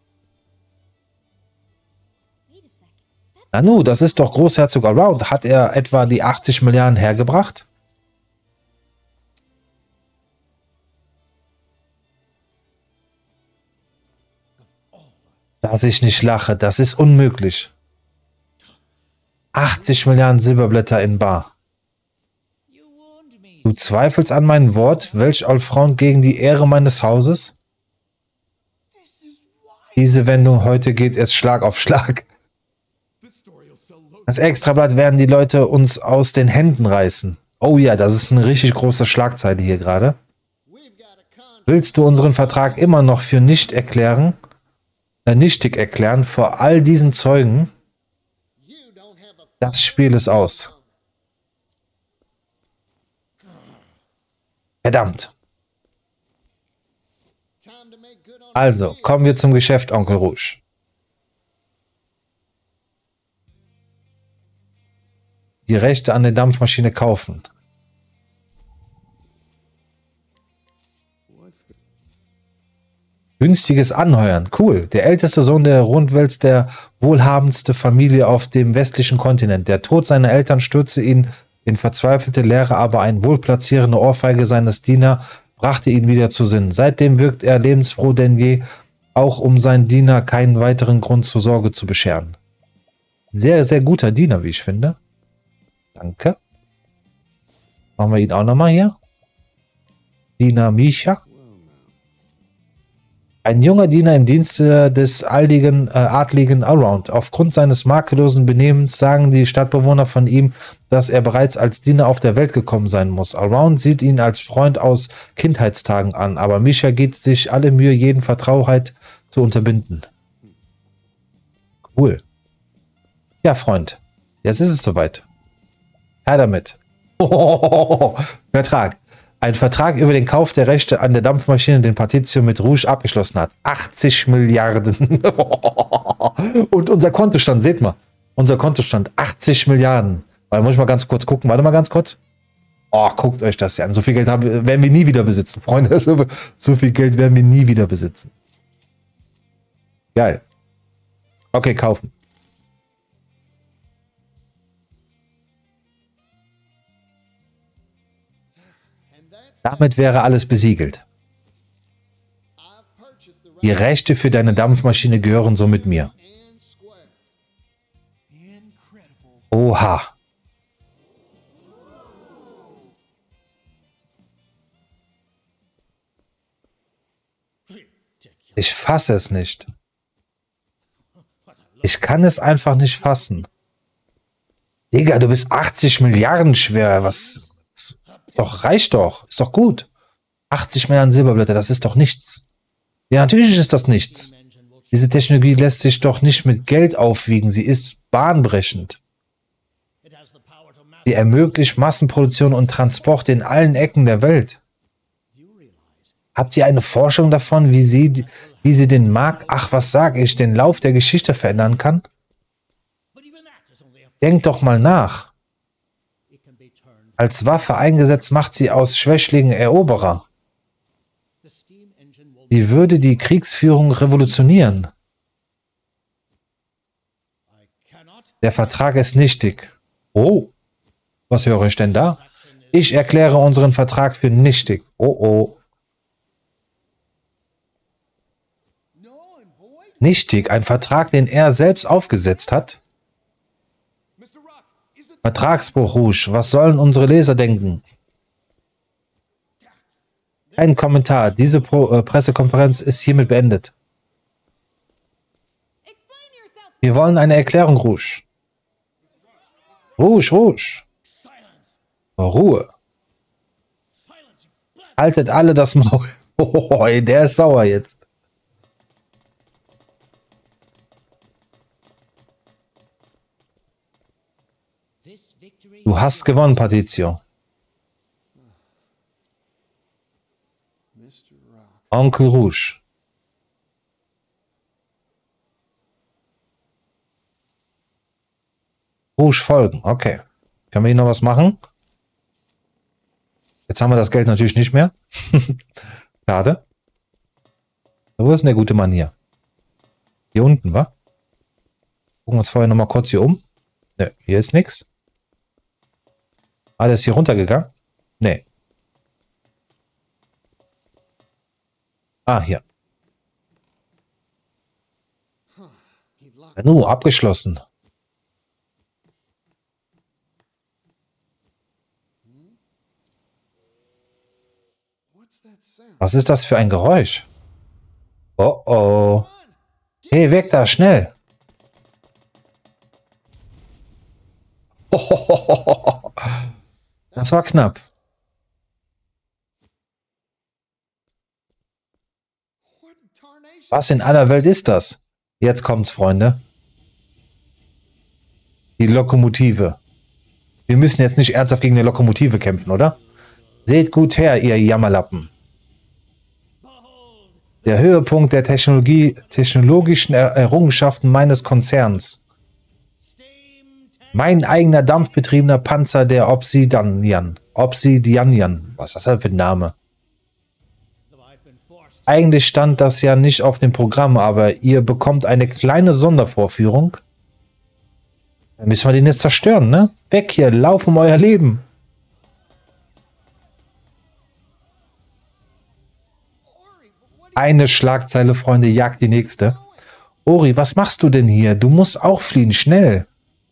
Wait a second. That's Nanu, das ist doch Großherzog Allround. Hat er etwa die achtzig Milliarden hergebracht? Dass ich nicht lache, das ist unmöglich. achtzig Milliarden Silberblätter in bar. You warned me. Du zweifelst an mein Wort, welch Allfrauen gegen die Ehre meines Hauses? Diese Wendung heute geht es Schlag auf Schlag. Das Extrablatt werden die Leute uns aus den Händen reißen. Oh ja, das ist eine richtig große Schlagzeile hier gerade. We've got a con. Willst du unseren Vertrag immer noch für nicht erklären, äh, nichtig erklären vor all diesen Zeugen? You don't have a Das Spiel ist aus. Verdammt. time to make good on Also, kommen wir zum Geschäft, Onkel Rouge. Die Rechte an der Dampfmaschine kaufen. Günstiges Anheuern. Cool. Der älteste Sohn der Rundwelts, der wohlhabendste Familie auf dem westlichen Kontinent. Der Tod seiner Eltern stürzte ihn in verzweifelte Leere, aber eine wohlplatzierende Ohrfeige seines Diener brachte ihn wieder zu Sinn. Seitdem wirkt er lebensfroh denn je, auch um seinen Diener keinen weiteren Grund zur Sorge zu bescheren. Sehr, sehr guter Diener, wie ich finde. Danke. Machen wir ihn auch nochmal hier. Diener Misha. Ein junger Diener im Dienste des adligen, äh, adligen Allround. Aufgrund seines makellosen Benehmens sagen die Stadtbewohner von ihm, dass er bereits als Diener auf der Welt gekommen sein muss. Allround sieht ihn als Freund aus Kindheitstagen an, aber Misha gibt sich alle Mühe, jeden Vertrauheit zu unterbinden. Cool. Ja, Freund. Jetzt ist es soweit. Her damit. Oh, Vertrag. Ein Vertrag über den Kauf der Rechte an der Dampfmaschine, den Partitio mit Rouge abgeschlossen hat. achtzig Milliarden. Und unser Kontostand, seht mal. Unser Kontostand, achtzig Milliarden. Warte, muss ich mal ganz kurz gucken. Warte mal ganz kurz. Oh, guckt euch das an. So viel Geld haben, werden wir nie wieder besitzen. Freunde, so, so viel Geld werden wir nie wieder besitzen. Geil. Okay, kaufen. Damit wäre alles besiegelt. Die Rechte für deine Dampfmaschine gehören somit mir. Oha. Ich fasse es nicht. Ich kann es einfach nicht fassen. Digga, du bist achtzig Milliarden schwer. Was? Ist doch, reicht doch. Ist doch gut. achtzig Milliarden Silberblätter, das ist doch nichts. Ja, natürlich ist das nichts. Diese Technologie lässt sich doch nicht mit Geld aufwiegen. Sie ist bahnbrechend. Sie ermöglicht Massenproduktion und Transport in allen Ecken der Welt. Habt ihr eine Forschung davon, wie sie, wie sie den Markt, ach was sag ich, den Lauf der Geschichte verändern kann? Denkt doch mal nach. Als Waffe eingesetzt macht sie aus Schwächlingen Eroberer. Sie würde die Kriegsführung revolutionieren. Der Vertrag ist nichtig. Oh, was höre ich denn da? Ich erkläre unseren Vertrag für nichtig. Oh, oh. Nichtig, ein Vertrag, den er selbst aufgesetzt hat? Vertragsbruch, Rouge. Was sollen unsere Leser denken? Ein Kommentar. Diese Pro äh, Pressekonferenz ist hiermit beendet. Wir wollen eine Erklärung, Rouge. Rouge, Rouge. Ruhe. Haltet alle das Maul. Oh, der ist sauer jetzt. Du hast gewonnen, Partitio. Onkel Rouge. Rouge folgen, okay. Können wir hier noch was machen? Jetzt haben wir das Geld natürlich nicht mehr. Schade. Wo ist denn der gute Mann hier? Hier unten, wa? Gucken wir uns vorher noch mal kurz hier um. Ne, hier ist nichts. Alles hier runtergegangen? Nee. Ah, hier. Nu, abgeschlossen. Was ist das für ein Geräusch? Oh oh. Hey, weg da, schnell. Oh, das war knapp. Was in aller Welt ist das? Jetzt kommt's, Freunde. Die Lokomotive. Wir müssen jetzt nicht ernsthaft gegen eine Lokomotive kämpfen, oder? Seht gut her, ihr Jammerlappen. Der Höhepunkt der Technologie, technologischen Errungenschaften meines Konzerns. Mein eigener dampfbetriebener Panzer der Obsidian. Obsidianian. Was ist das für ein Name? Eigentlich stand das ja nicht auf dem Programm, aber ihr bekommt eine kleine Sondervorführung. Dann müssen wir den jetzt zerstören, ne? Weg hier, lauf um euer Leben. Eine Schlagzeile, Freunde, jagt die nächste. Ori, was machst du denn hier? Du musst auch fliehen, schnell.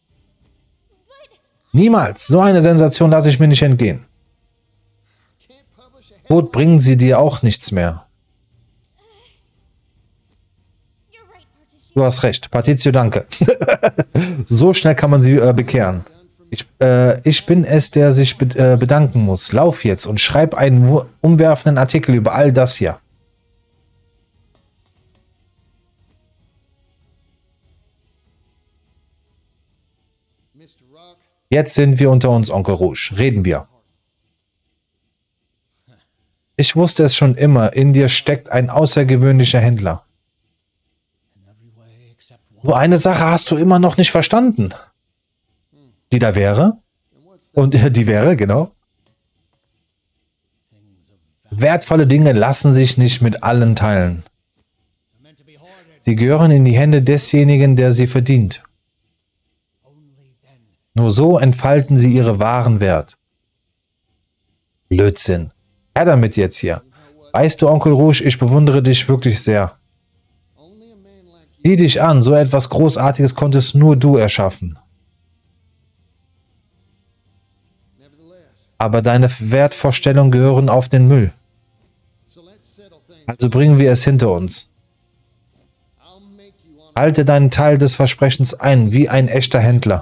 Niemals. So eine Sensation lasse ich mir nicht entgehen. Tod bringen sie dir auch nichts mehr. Du hast recht. Patrizio, danke. So schnell kann man sie äh, bekehren. Ich, äh, ich bin es, der sich be äh, bedanken muss. Lauf jetzt und schreib einen umwerfenden Artikel über all das hier. Mister Rock, Jetzt sind wir unter uns, Onkel Rouge. Reden wir. Ich wusste es schon immer. In dir steckt ein außergewöhnlicher Händler. in every way except one. Nur eine Sache hast du immer noch nicht verstanden. Die da wäre? Und äh, die wäre, genau. Wertvolle Dinge lassen sich nicht mit allen teilen. They're meant to be hoarded. Sie gehören in die Hände desjenigen, der sie verdient. Only then. Nur so entfalten sie ihre wahren Wert. Blödsinn. Her damit jetzt hier. Weißt du, Onkel Rouge, ich bewundere dich wirklich sehr. only a man like you. Sieh dich an, so etwas Großartiges konntest nur du erschaffen. Nevertheless, Aber deine Wertvorstellungen gehören auf den Müll. so let's settle things. Also bringen wir es hinter uns. I'll make you on. Halte deinen Teil des Versprechens ein, wie ein echter Händler.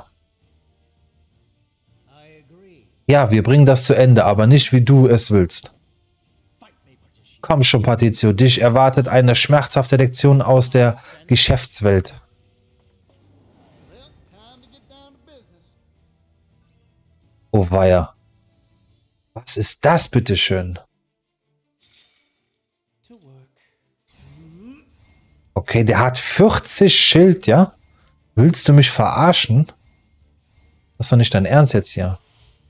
I agree. Ja, wir bringen das zu Ende, aber nicht wie du es willst. Fight me, Patricia. Komm schon, Patrizio, dich erwartet eine schmerzhafte Lektion aus der Geschäftswelt. Well, time to get down to business. Oh weia. Was ist das, bitteschön? To work. Okay, der hat vierzig Schild, ja? Willst du mich verarschen? Das ist doch nicht dein Ernst jetzt hier.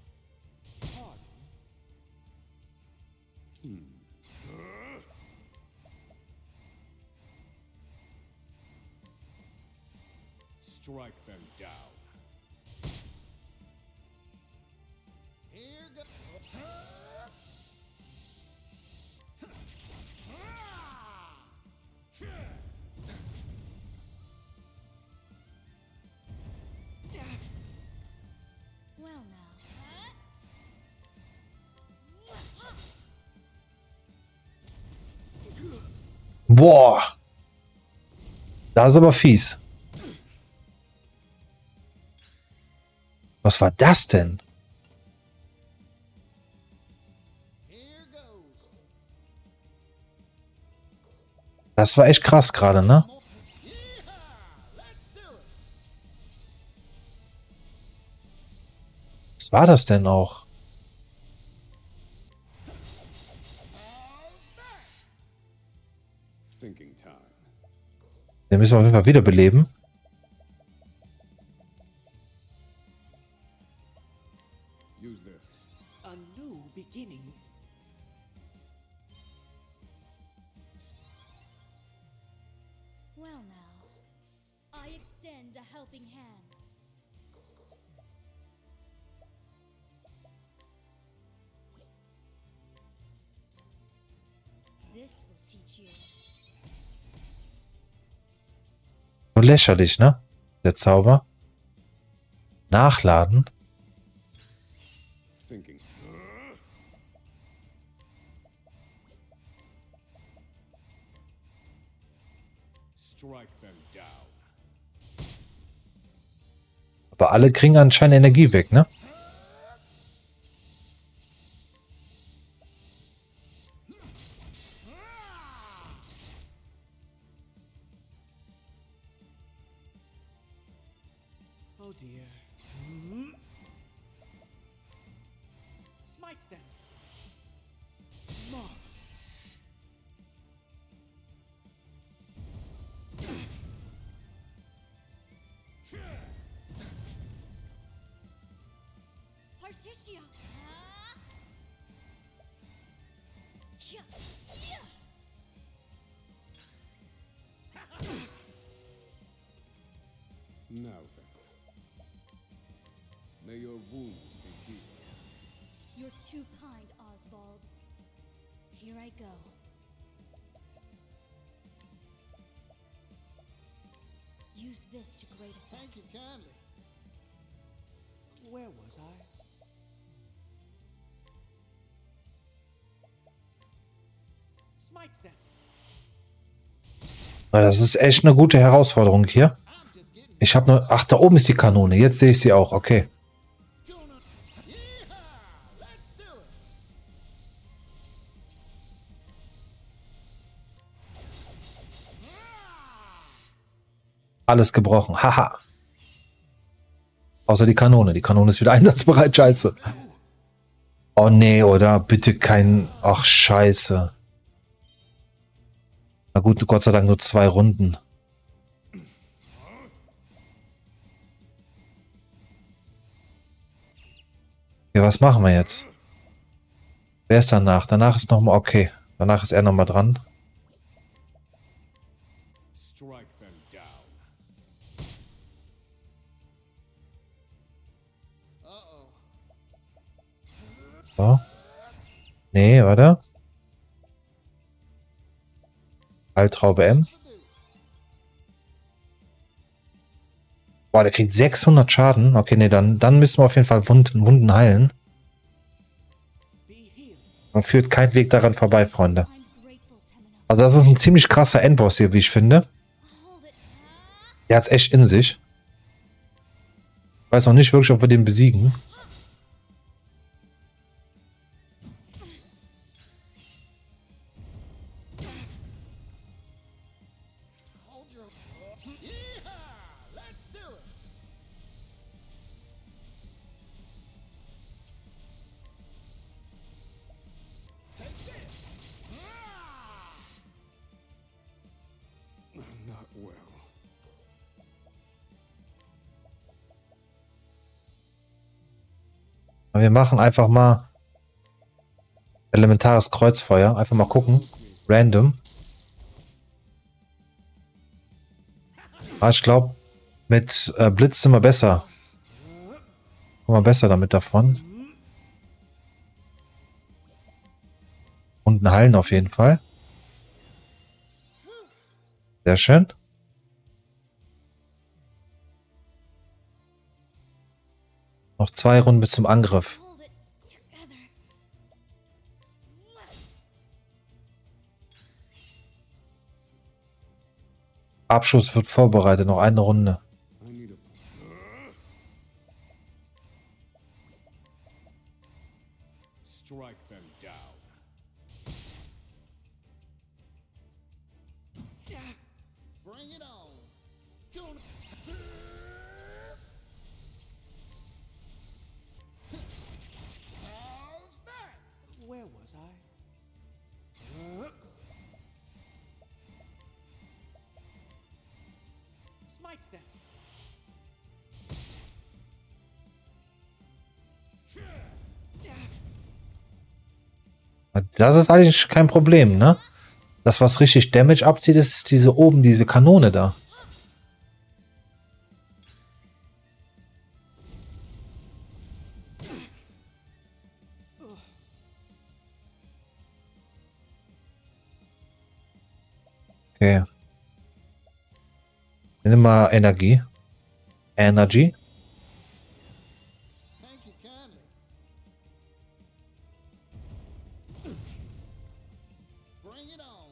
Strike them down. Here goes. Well now. Boah. Das ist aber fies. Was war das denn? Here goes. Das war echt krass gerade, ne? Yeehaw! Let's do it. Was war das denn auch? Thinking time. Den müssen wir auf jeden Fall wiederbeleben. Use this. A new beginning. Well now. I extend a helping hand. This will teach you. So lächerlich, ne? Der Zauber. Nachladen. Thinking. Strike them down. Aber alle kriegen anscheinend Energie weg, ne? Oh dear. Smite them. Marvelous. Particio! Ah! Yeah. Yeah. Now then. May your wounds be healed. You're too kind, Oswald. Here I go. Use this to great effect. Thank you kindly. Where was I? Smite them. Das ist echt eine gute Herausforderung hier. Ich habe nur... Ach, da oben ist die Kanone. Jetzt sehe ich sie auch. Okay. Alles gebrochen. Haha. Außer die Kanone. Die Kanone ist wieder einsatzbereit. Scheiße. Oh nee, oder? Bitte kein... Ach, scheiße. Na gut, Gott sei Dank nur zwei Runden. Okay, was machen wir jetzt? Wer ist danach? Danach ist nochmal... Okay. Danach ist er nochmal dran. Strike them down. So. Nee, warte. Altraube M. Boah, der kriegt sechshundert Schaden. Okay, nee, dann, dann müssen wir auf jeden Fall Wunden, Wunden heilen. Und führt kein Weg daran vorbei, Freunde. I'm grateful, Temenos. Also das ist ein ziemlich krasser Endboss hier, wie ich finde. Hold it. Der hat's echt in sich. Ich weiß noch nicht wirklich, ob wir den besiegen. Hold your. Yeehaw! Let's do it. Take this. Not well. Wir machen einfach mal elementares Kreuzfeuer. Einfach mal gucken. Random. Ah, ich glaube, mit äh, Blitz sind wir besser. Kommen wir besser damit davon. Unten heilen auf jeden Fall. Sehr schön. Noch zwei Runden bis zum Angriff. Hold it together. Abschuss wird vorbereitet. Noch eine Runde. I need a strike them down. Bring it on. Don't. How's that? Where was I? Smite them. Das ist eigentlich kein Problem, ne? Das, was richtig Damage abzieht, ist diese oben, diese Kanone da. Okay. Nimm mal Energie. Energy. Thank you kindly. Bring it on.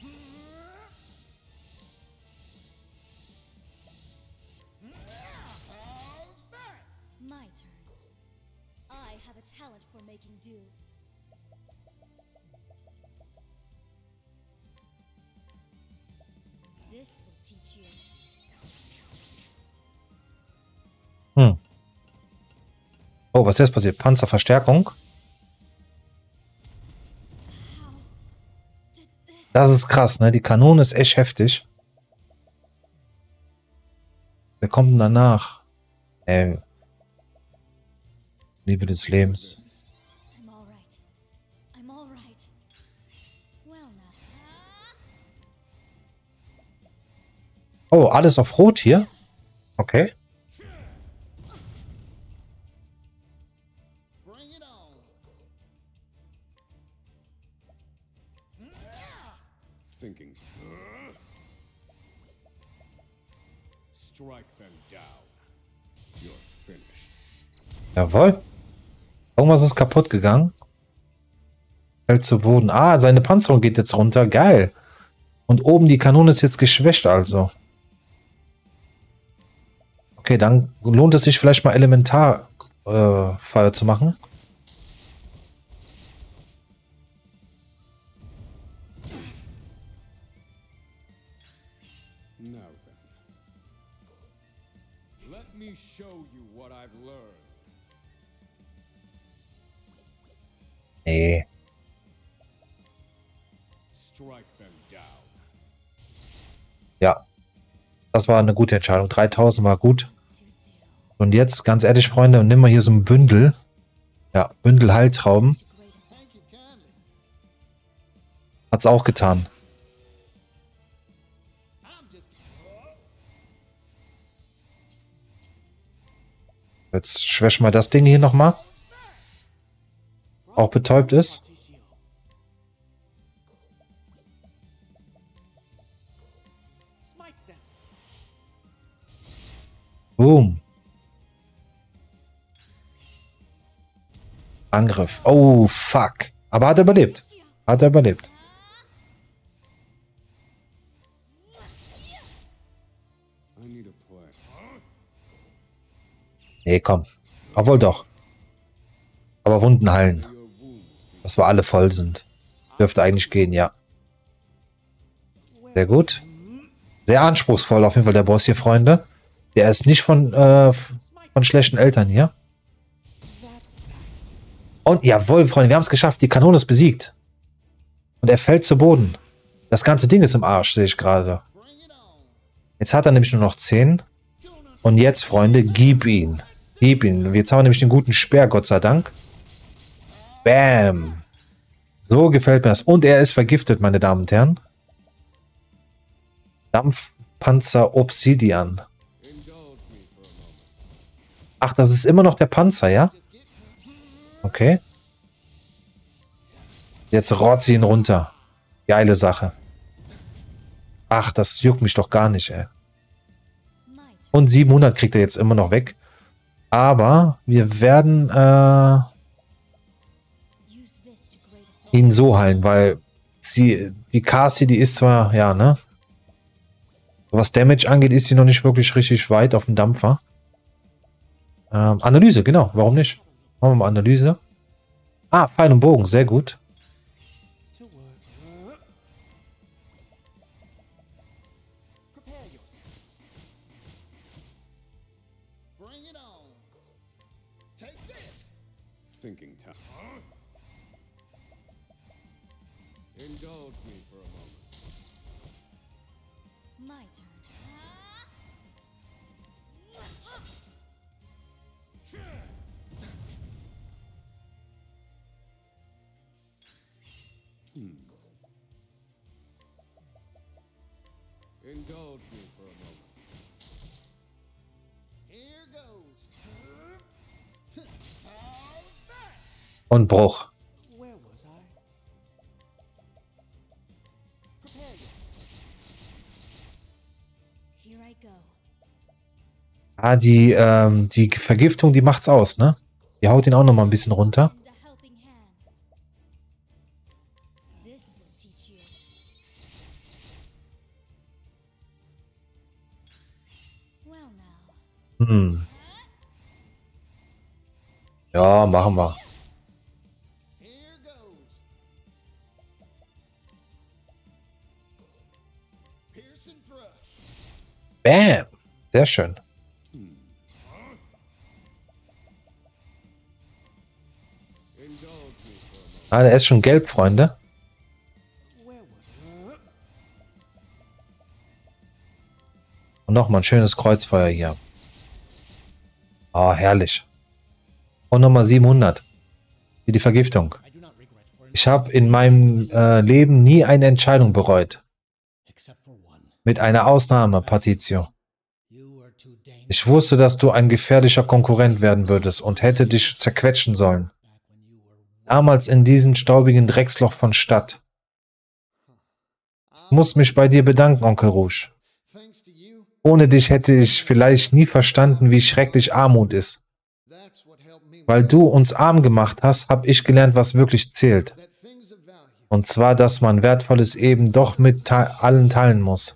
How's that? My turn. I have a talent for making do. This will teach you. Hm. Oh, was ist jetzt passiert? Panzerverstärkung. Did this Das ist krass, ne? Die Kanone ist echt heftig. Wer kommt denn danach? Ey. Liebe des Lebens. I'm all right. I'm all right. Well now. Oh, alles auf Rot hier? Okay. Bring it on. Thinking. Strike them down. You're finished. Jawohl. Irgendwas ist kaputt gegangen. Fällt zu Boden. Ah, seine Panzerung geht jetzt runter. Geil. Und oben die Kanone ist jetzt geschwächt also. Okay, dann lohnt es sich vielleicht mal Elementarfeuer äh, Feuer zu machen. Now then. Let me show you what I've learned. Nee. Strike them down. Ja. Das war eine gute Entscheidung. dreitausend war gut. Und jetzt, ganz ehrlich, Freunde, nimm mal hier so ein Bündel. Ja, Bündel Heiltrauben. Hat's auch getan. Jetzt schwächen wir das Ding hier nochmal. Auch betäubt ist. Boom. Angriff. Oh, fuck. Aber hat er überlebt. Hat er überlebt. I need a plan. Nee, komm. Obwohl doch. Aber Wunden heilen. Dass wir alle voll sind. Dürfte eigentlich gehen, ja. Sehr gut. Sehr anspruchsvoll auf jeden Fall der Boss hier, Freunde. Der ist nicht von, äh, von schlechten Eltern hier. Und jawohl, Freunde, wir haben es geschafft. Die Kanone ist besiegt. Und er fällt zu Boden. Das ganze Ding ist im Arsch, sehe ich gerade. Jetzt hat er nämlich nur noch zehn. Und jetzt, Freunde, gib ihn. Gib ihn. Jetzt haben wir nämlich den guten Speer, Gott sei Dank. Bam. So gefällt mir das. Und er ist vergiftet, meine Damen und Herren. Dampfpanzer Obsidian. Ach, das ist immer noch der Panzer, ja? Okay. Jetzt rotzt sie ihn runter. Geile Sache. Ach, das juckt mich doch gar nicht, ey. Und siebenhundert kriegt er jetzt immer noch weg. Aber wir werden äh, ihn so heilen, weil sie, die Cassie, die ist zwar, ja, ne? Was Damage angeht, ist sie noch nicht wirklich richtig weit auf dem Dampfer. Ähm, Analyse, genau. Warum nicht? Machen wir mal Analyse. Ah, Pfeil und Bogen. Sehr gut. Thinking time. Indulge me for a moment. My turn. Indulge me for a moment. Here goes. How's that? Und Bruch. Where was I? Prepare yourself. Here I go. Ah, die, ähm, die Vergiftung, die macht's aus, ne? Die haut ihn auch noch mal ein bisschen runter. Lend a helping hand. This will teach you. Well now. Hm. Ja, machen wir. Here goes. Piercing thrust. Bam. Sehr schön. Ah, der ist schon gelb, Freunde. Where was I? Und nochmal ein schönes Kreuzfeuer hier. Oh, herrlich. Und nochmal siebenhundert. Für die Vergiftung. I do not regret for Ich habe in meinem äh, Leben nie eine Entscheidung bereut. except for one. Mit einer Ausnahme, Patrizio. You were too dangerous Ich wusste, dass du ein gefährlicher Konkurrent werden würdest und hätte dich zerquetschen sollen. back when you were. Damals in diesem staubigen Drecksloch von Stadt. Ich muss mich bei dir bedanken, Onkel Rouge. Thanks to you, Ohne dich hätte ich vielleicht nie verstanden, wie schrecklich Armut ist. that's what helped me. Weil du uns arm gemacht hast, habe ich gelernt, was wirklich zählt. That things of value Und zwar, dass man Wertvolles eben doch mit te allen teilen muss.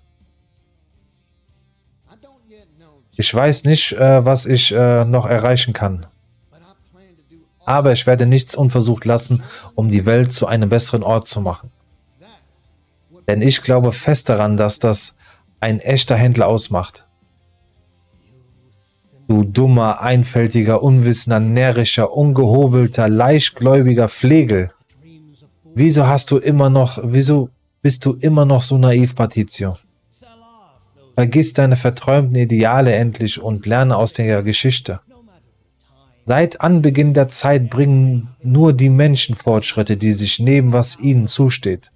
I don't yet know, Ich weiß nicht, äh, was ich äh, noch erreichen kann. but I plan to do all Aber ich werde nichts unversucht lassen, um die Welt zu einem besseren Ort zu machen. that's what Denn ich glaube fest daran, dass das ein echter Händler ausmacht. Du dummer, einfältiger, unwissender, närrischer, ungehobelter, leichtgläubiger Flegel. Dreams of fools. Wieso hast du immer noch, wieso bist du immer noch so naiv, Patrizio? Sell off those Vergiss deine verträumten Ideale endlich und lerne aus der Geschichte. no matter the time. Seit Anbeginn der Zeit bringen nur die Menschen Fortschritte, die sich nehmen, was ihnen zusteht.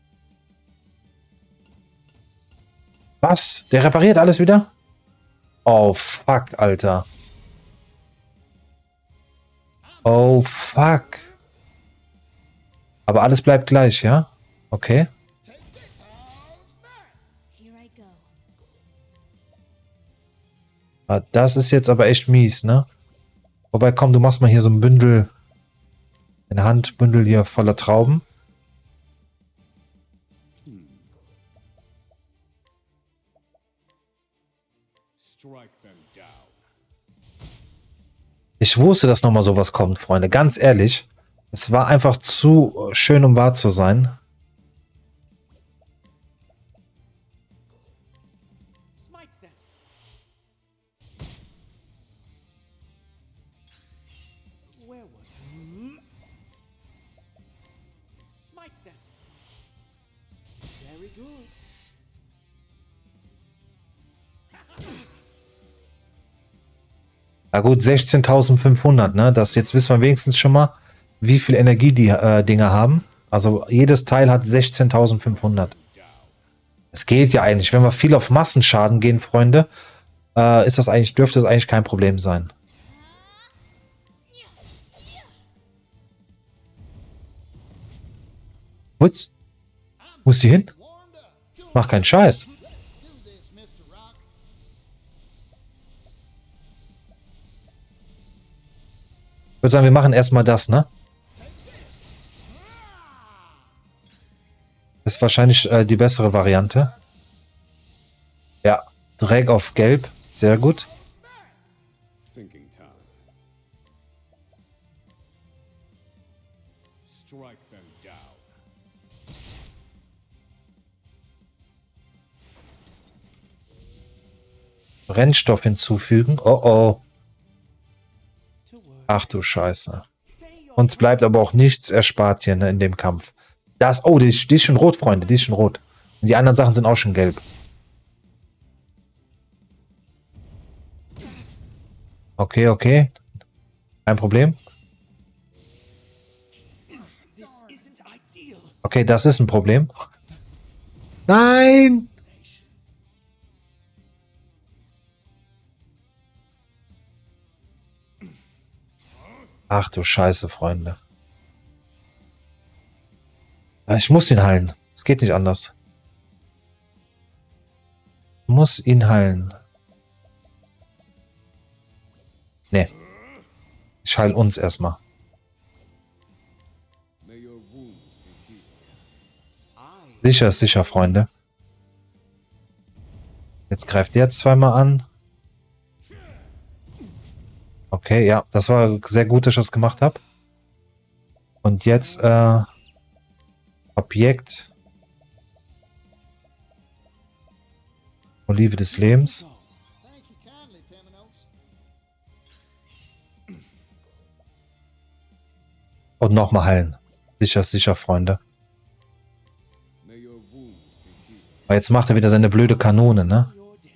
Was? Der repariert alles wieder? Oh, fuck, Alter. Oh, fuck. Aber alles bleibt gleich, ja? Okay. Here I go. Ah, das ist jetzt aber echt mies, ne? Wobei, komm, du machst mal hier so ein Bündel. Eine Handbündel hier voller Trauben. Strike them down. Ich wusste, dass nochmal sowas kommt, Freunde. Ganz ehrlich. Es war einfach zu schön, um wahr zu sein. smite them. Where was I? Smite them. Very good. Na gut, sechzehntausendfünfhundert, ne? Das, jetzt wissen wir wenigstens schon mal, wie viel Energie die äh, Dinger haben. Also jedes Teil hat sechzehntausendfünfhundert. Es geht ja eigentlich. Wenn wir viel auf Massenschaden gehen, Freunde, äh, ist das eigentlich, dürfte das eigentlich kein Problem sein. Was? Muss sie hin? Mach keinen Scheiß. Do this, Mister Rock. Ich würde sagen, wir machen erstmal das, ne? Das ist wahrscheinlich äh, die bessere Variante. Ja, Dreck auf Gelb. Sehr gut. Thinking time. Strike them down. Brennstoff hinzufügen. Oh oh. To work. Ach du Scheiße. Say your Uns bleibt aber auch nichts erspart hier, ne, in dem Kampf. Das, oh, die ist, die ist schon rot, Freunde. Die ist schon rot. Und die anderen Sachen sind auch schon gelb. Okay, okay. Kein Problem. This isn't ideal. Okay, das ist ein Problem. Nein! Ach du Scheiße, Freunde. Ich muss ihn heilen. Es geht nicht anders. Ich muss ihn heilen. Nee. Ich heile uns erstmal. May your wounds be healed. I Sicher ist sicher, Freunde. Jetzt greift der zweimal an. Okay, ja, das war sehr gut, dass ich das gemacht habe. Und jetzt, äh, Objekt. Olive des Lebens. Thank you kindly, Temenos. Und nochmal heilen. Sicher ist sicher, Freunde. May your wounds be healed. Aber jetzt macht er wieder seine blöde Kanone, ne? your debt.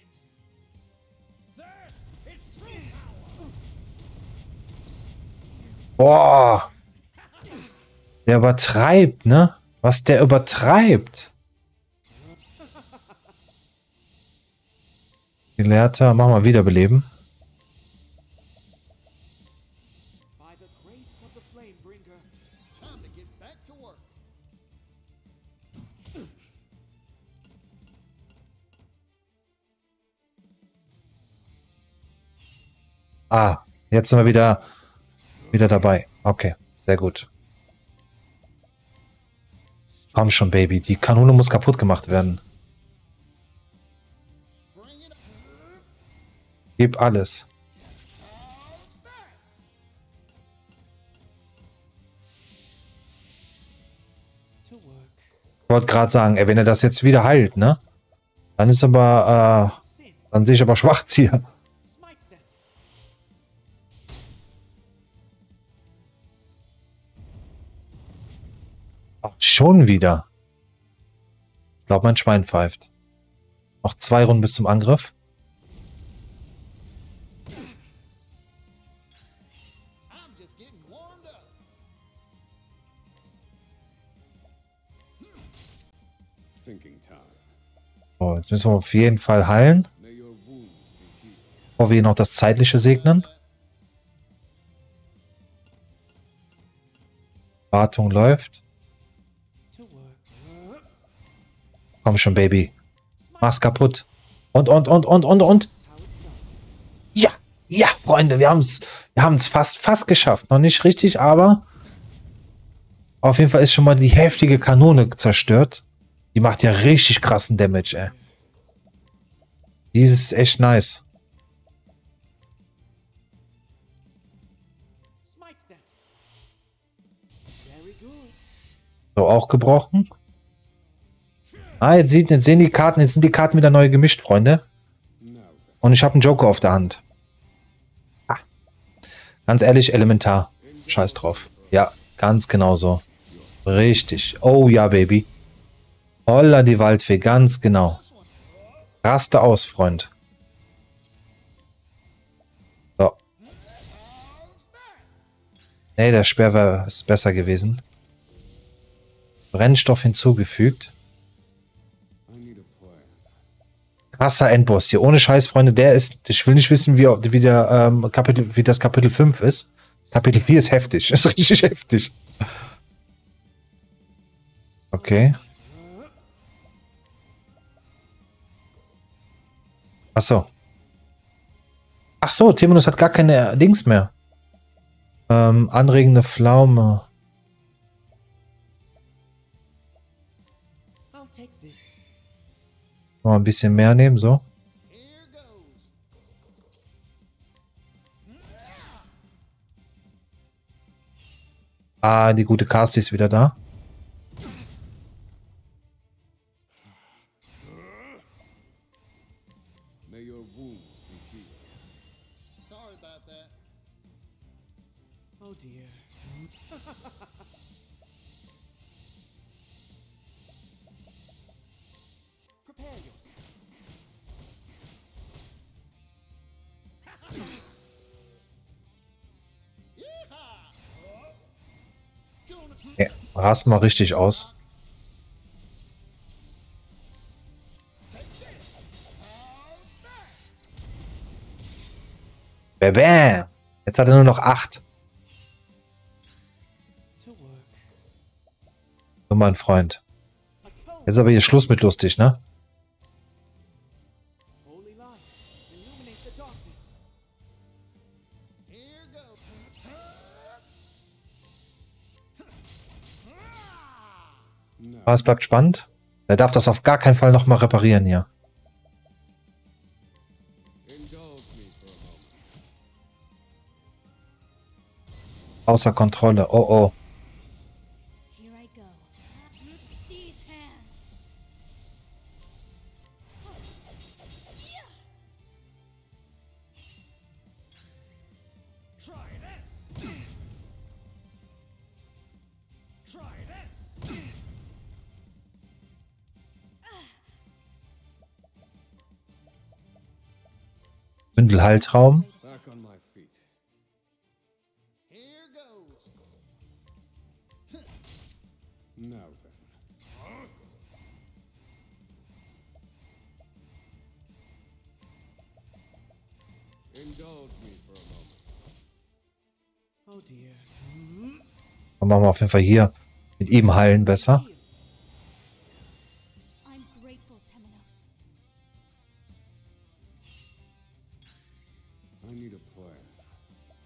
Boah. Der übertreibt, ne? Was der übertreibt. Gelehrter, mach mal wiederbeleben. By the grace of the Flamebringer. Time to get back to work. Ah, jetzt sind wir wieder, wieder dabei. Okay, sehr gut. Komm schon, Baby. Die Kanone muss kaputt gemacht werden. Gib alles. To work. Ich wollte gerade sagen, ey, wenn er das jetzt wieder heilt, ne? Dann ist aber, äh, dann sehe ich aber schwarz hier. Smite them. Ach, schon wieder. Ich glaube, mein Schwein pfeift. Noch zwei Runden bis zum Angriff. I'm just getting warmed up. Thinking time. So, jetzt müssen wir auf jeden Fall heilen, May your wounds be healed. bevor wir noch das Zeitliche segnen. Wartung läuft. To work. Komm schon, Baby. Mach's kaputt. Und, und, und, und, und, und. Ja, ja, Freunde, wir haben's, wir haben's fast, fast geschafft. Noch nicht richtig, aber auf jeden Fall ist schon mal die heftige Kanone zerstört. Die macht ja richtig krassen Damage, ey. Die ist echt nice. Smite them. Very good. So, auch gebrochen. Ah, jetzt, sieht, jetzt sehen die Karten, jetzt sind die Karten wieder neu gemischt, Freunde. Und ich habe einen Joker auf der Hand. Ah. Ganz ehrlich, elementar. Scheiß drauf. Ja, ganz genau so. Richtig. Oh ja, Baby. Holla die Waldfee, ganz genau. Raste aus, Freund. So. Nee, der Speer war, ist besser gewesen. Brennstoff hinzugefügt. I need a plan. Krasser Endboss hier. Ohne Scheiß, Freunde, der ist. Ich will nicht wissen, wie, wie, der, ähm, Kapitel, wie das Kapitel fünf ist. Kapitel vier ist heftig. Ist richtig heftig. Okay. Ach so. Ach so, Temenus hat gar keine Dings mehr. Ähm, anregende Pflaume. I'll take this. Mal ein bisschen mehr nehmen, so. Here goes. Ah, die gute Casti ist wieder da. May your wounds be healed. Sorry about that. Oh dear. Prepare yourself. Ja, rasten wir richtig aus. Bäh, jetzt hat er nur noch acht. To work. So, mein Freund. Atone. Jetzt ist aber hier Schluss mit lustig, ne? Holy light. Illuminate the darkness. Here goes. Aber es bleibt spannend. Er darf das auf gar keinen Fall nochmal reparieren hier. Indulge me for a moment. Außer Kontrolle. Oh oh. Here I go. These hands. Try this. Try this. Bündelhaltraum. Back on my feet. Here goes. Now then. Indulge me for a moment. Oh dear. Dann machen wir auf jeden Fall hier mit ihm heilen besser. I'm grateful, Temenos. I need a plan.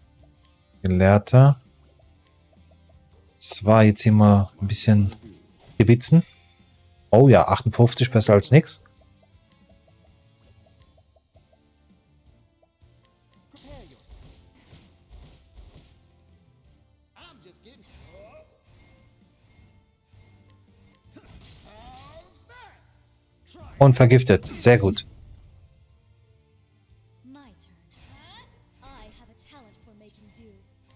Gelehrter. Zwar jetzt hier mal ein bisschen Gebitzen. Oh ja, achtundfünfzig, besser als nix. Prepare yourself. I'm just getting. How's that? Try. Und vergiftet. Sehr gut. My turn. I have a talent for making do.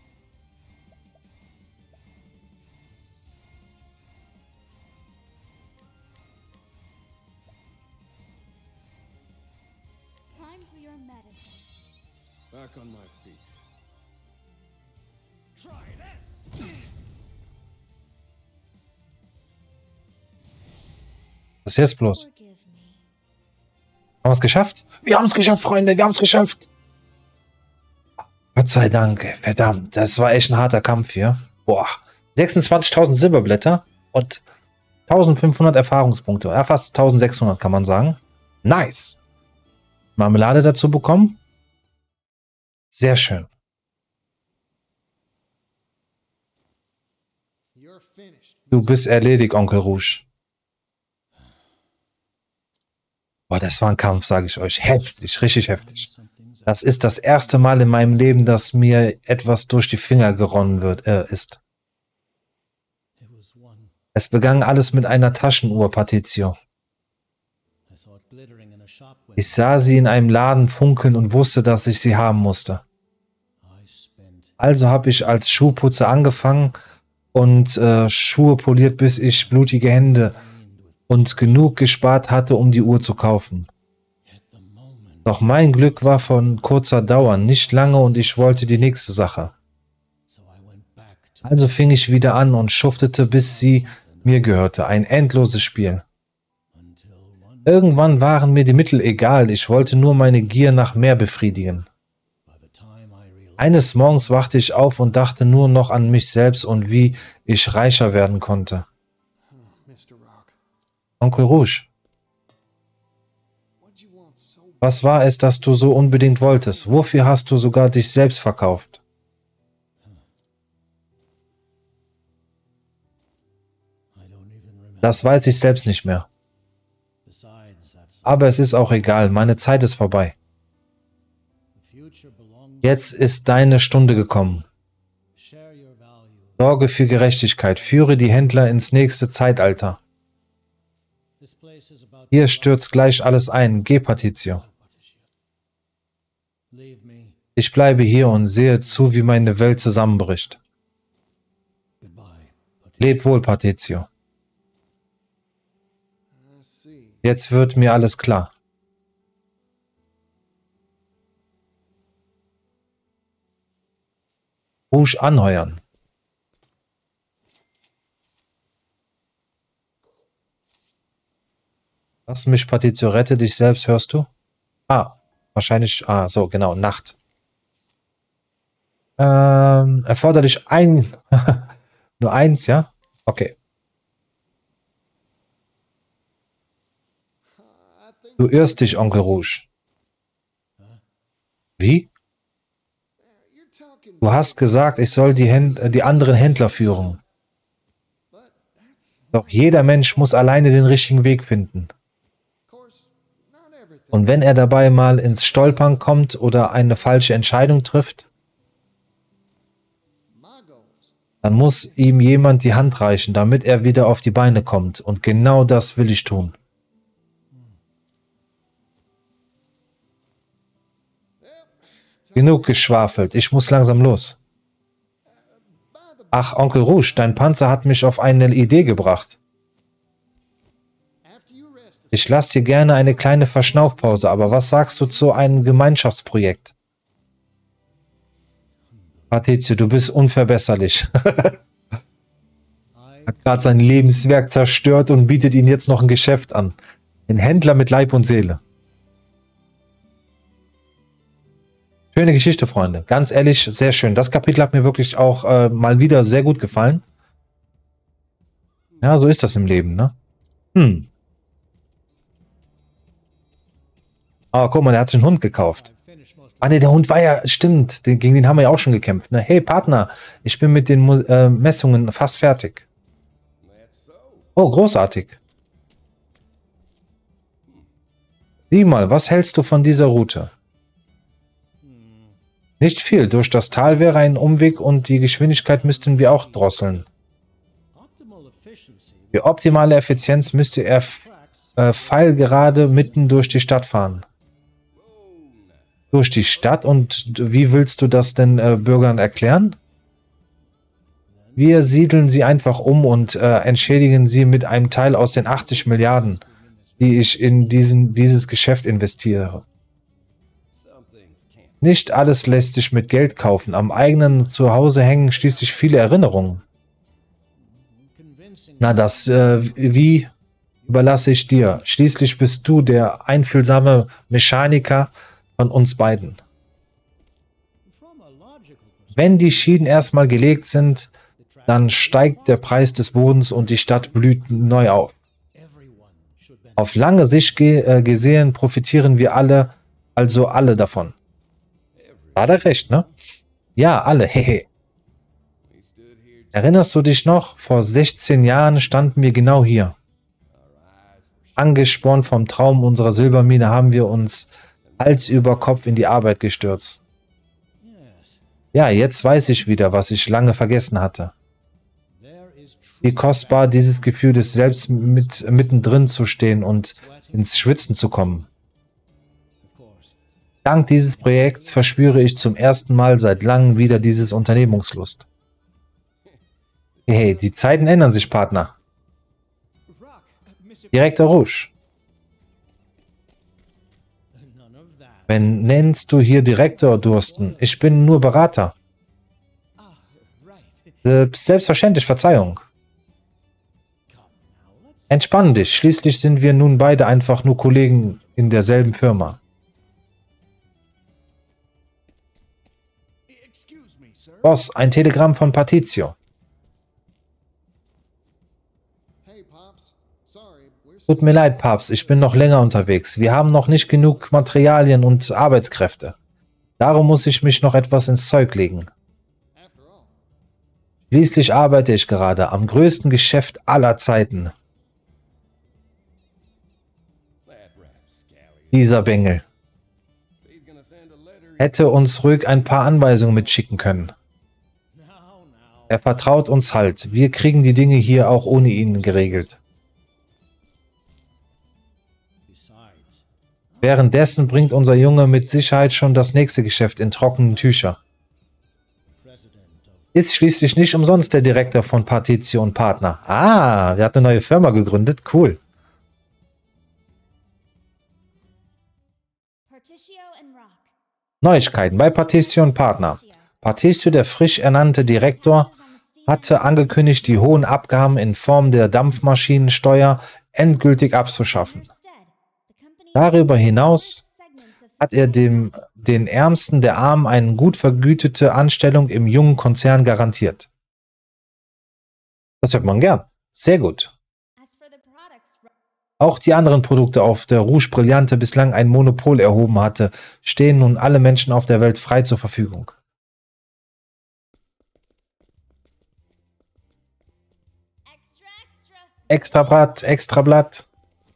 Time for your medicine. Back on my feet. Try this. Was ist jetzt bloß? Forgive me. Haben wir es geschafft? Wir haben es geschafft, Freunde. Wir haben es geschafft. Gott sei Dank. Ey. Verdammt. Das war echt ein harter Kampf hier. Boah. sechsundzwanzigtausend Silberblätter und eintausendfünfhundert Erfahrungspunkte. Ja, fast eintausendsechshundert kann man sagen. Nice. Marmelade dazu bekommen. Sehr schön. You're finished. Du bist erledigt, Onkel Rouge. Boah, das war ein Kampf, sage ich euch. Heftig, richtig heftig. Das ist das erste Mal in meinem Leben, dass mir etwas durch die Finger geronnen wird, äh, ist. It was one. Es begann alles mit einer Taschenuhr, Patrizio. I saw it glittering in a shop window. Ich sah sie in einem Laden funkeln und wusste, dass ich sie haben musste. I spent Also habe ich als Schuhputzer angefangen und äh, Schuhe poliert, bis ich blutige Hände und genug gespart hatte, um die Uhr zu kaufen. at the moment. Doch mein Glück war von kurzer Dauer, nicht lange, und ich wollte die nächste Sache. So I went back to Also fing ich wieder an und schuftete, bis sie mir gehörte. Ein endloses Spiel. until one Irgendwann waren mir die Mittel egal, ich wollte nur meine Gier nach mehr befriedigen. by the time I realized Eines Morgens wachte ich auf und dachte nur noch an mich selbst und wie ich reicher werden konnte. Mister Rock, Onkel Rouge, what'd you want so was war es, das du so unbedingt wolltest? Wofür hast du sogar dich selbst verkauft? I don't even remember. Das weiß ich selbst nicht mehr. Besides, that's Aber es ist auch egal, meine Zeit ist vorbei. the future belongs. Jetzt ist deine Stunde gekommen. Share your value. Sorge für Gerechtigkeit, führe die Händler ins nächste Zeitalter. This place is about Hier stürzt gleich alles ein. Geh, Patrizio. leave me. Ich bleibe hier und sehe zu, wie meine Welt zusammenbricht. Goodbye. But Leb wohl, Patrizio. I see. Jetzt wird mir alles klar. Rouge anheuern. Lass mich, Patrizio, rette dich selbst, hörst du? Ah, wahrscheinlich, ah, so, genau, Nacht. Ähm, erforderlich ein, nur eins, ja? Okay. I think Du irrst dich, Onkel Rouge. Wie? you're talking, Du hast gesagt, ich soll die, Händ äh, die anderen Händler führen. but that's, Doch jeder Mensch muss alleine den richtigen Weg finden. of course, not everything. Und wenn er dabei mal ins Stolpern kommt oder eine falsche Entscheidung trifft, My goals. dann muss ihm jemand die Hand reichen, damit er wieder auf die Beine kommt. Und genau das will ich tun. Genug geschwafelt, ich muss langsam los. Ach, Onkel Rouge, dein Panzer hat mich auf eine Idee gebracht. After you rest, Ich lasse dir gerne eine kleine Verschnaufpause, aber was sagst du zu einem Gemeinschaftsprojekt? Patrizio, du bist unverbesserlich. I Hat gerade sein Lebenswerk zerstört und bietet ihm jetzt noch ein Geschäft an. Ein Händler mit Leib und Seele. Schöne Geschichte, Freunde. Ganz ehrlich, sehr schön. Das Kapitel hat mir wirklich auch äh, mal wieder sehr gut gefallen. Ja, so ist das im Leben, ne? Hm. Aber guck mal, der hat sich einen Hund gekauft. finished most Ah ne, der Hund war ja, stimmt, den, gegen den haben wir ja auch schon gekämpft. Ne? Hey Partner, ich bin mit den Mu äh, Messungen fast fertig. That's so. Oh, großartig. Sieh mal, was hältst du von dieser Route? Nicht viel. Durch das Tal wäre ein Umweg und die Geschwindigkeit müssten wir auch drosseln. Optimal efficiency Für optimale Effizienz müsste er äh, pfeilgerade mitten durch die Stadt fahren. Durch die Stadt? Und wie willst du das den äh, Bürgern erklären? Wir siedeln sie einfach um und äh, entschädigen sie mit einem Teil aus den achtzig Milliarden, die ich in diesen, dieses Geschäft investiere. Nicht alles lässt sich mit Geld kaufen. Am eigenen Zuhause hängen schließlich viele Erinnerungen. convincing Na, das äh, wie überlasse ich dir. Schließlich bist du der einfühlsame Mechaniker von uns beiden. from a logical perspective. Wenn die Schienen erstmal gelegt sind, dann steigt der Preis des Bodens und die Stadt blüht neu auf. Everyone should benefit. Auf lange Sicht ge äh, gesehen profitieren wir alle, also alle davon. Hat er recht, ne? Ja, alle, hehe. Erinnerst du dich noch? Vor sechzehn Jahren standen wir genau hier. Angespornt vom Traum unserer Silbermine haben wir uns Hals über Kopf in die Arbeit gestürzt. Yes, Ja, jetzt weiß ich wieder, was ich lange vergessen hatte. there is true Wie kostbar dieses Gefühl ist, selbst mit, mittendrin zu stehen und ins Schwitzen zu kommen. of course. Dank dieses Projekts verspüre ich zum ersten Mal seit langem wieder dieses Unternehmungslust. Hey, die Zeiten ändern sich, Partner. Rock, uh, Mister Direktor Rouge. None of that. Wenn nennst du hier Direktor, Dursten? Ich bin nur Berater. Ah, right. Selbst- Selbstverständlich, Verzeihung. Come now, let's Entspann dich, schließlich sind wir nun beide einfach nur Kollegen in derselben Firma. Excuse me, sir. Boss, ein Telegramm von Patrizio. Hey, Pops. Sorry, we're Tut mir leid, Papst, ich bin noch länger unterwegs. Wir haben noch nicht genug Materialien und Arbeitskräfte. Darum muss ich mich noch etwas ins Zeug legen. after all. Schließlich arbeite ich gerade am größten Geschäft aller Zeiten. That rapscallion. Dieser Bengel He's gonna send a letter. hätte uns ruhig ein paar Anweisungen mitschicken können. now, now. Er vertraut uns halt. Wir kriegen die Dinge hier auch ohne ihn geregelt. Besides, Währenddessen bringt unser Junge mit Sicherheit schon das nächste Geschäft in trockenen Tücher. president of Ist schließlich nicht umsonst der Direktor von Patrizio und Partner. Ah, er hat eine neue Firma gegründet. Cool. Particio and Rock. Neuigkeiten bei Patrizio und Partner. Patrizio, der frisch ernannte Direktor, hatte angekündigt, die hohen Abgaben in Form der Dampfmaschinensteuer endgültig abzuschaffen. Darüber hinaus hat er dem, den Ärmsten der Armen eine gut vergütete Anstellung im jungen Konzern garantiert. Das hört man gern. Sehr gut. Auch die anderen Produkte, auf der Rouge Brillante bislang ein Monopol erhoben hatte, stehen nun alle Menschen auf der Welt frei zur Verfügung. Extra, extra. Extra Blatt, extra Blatt.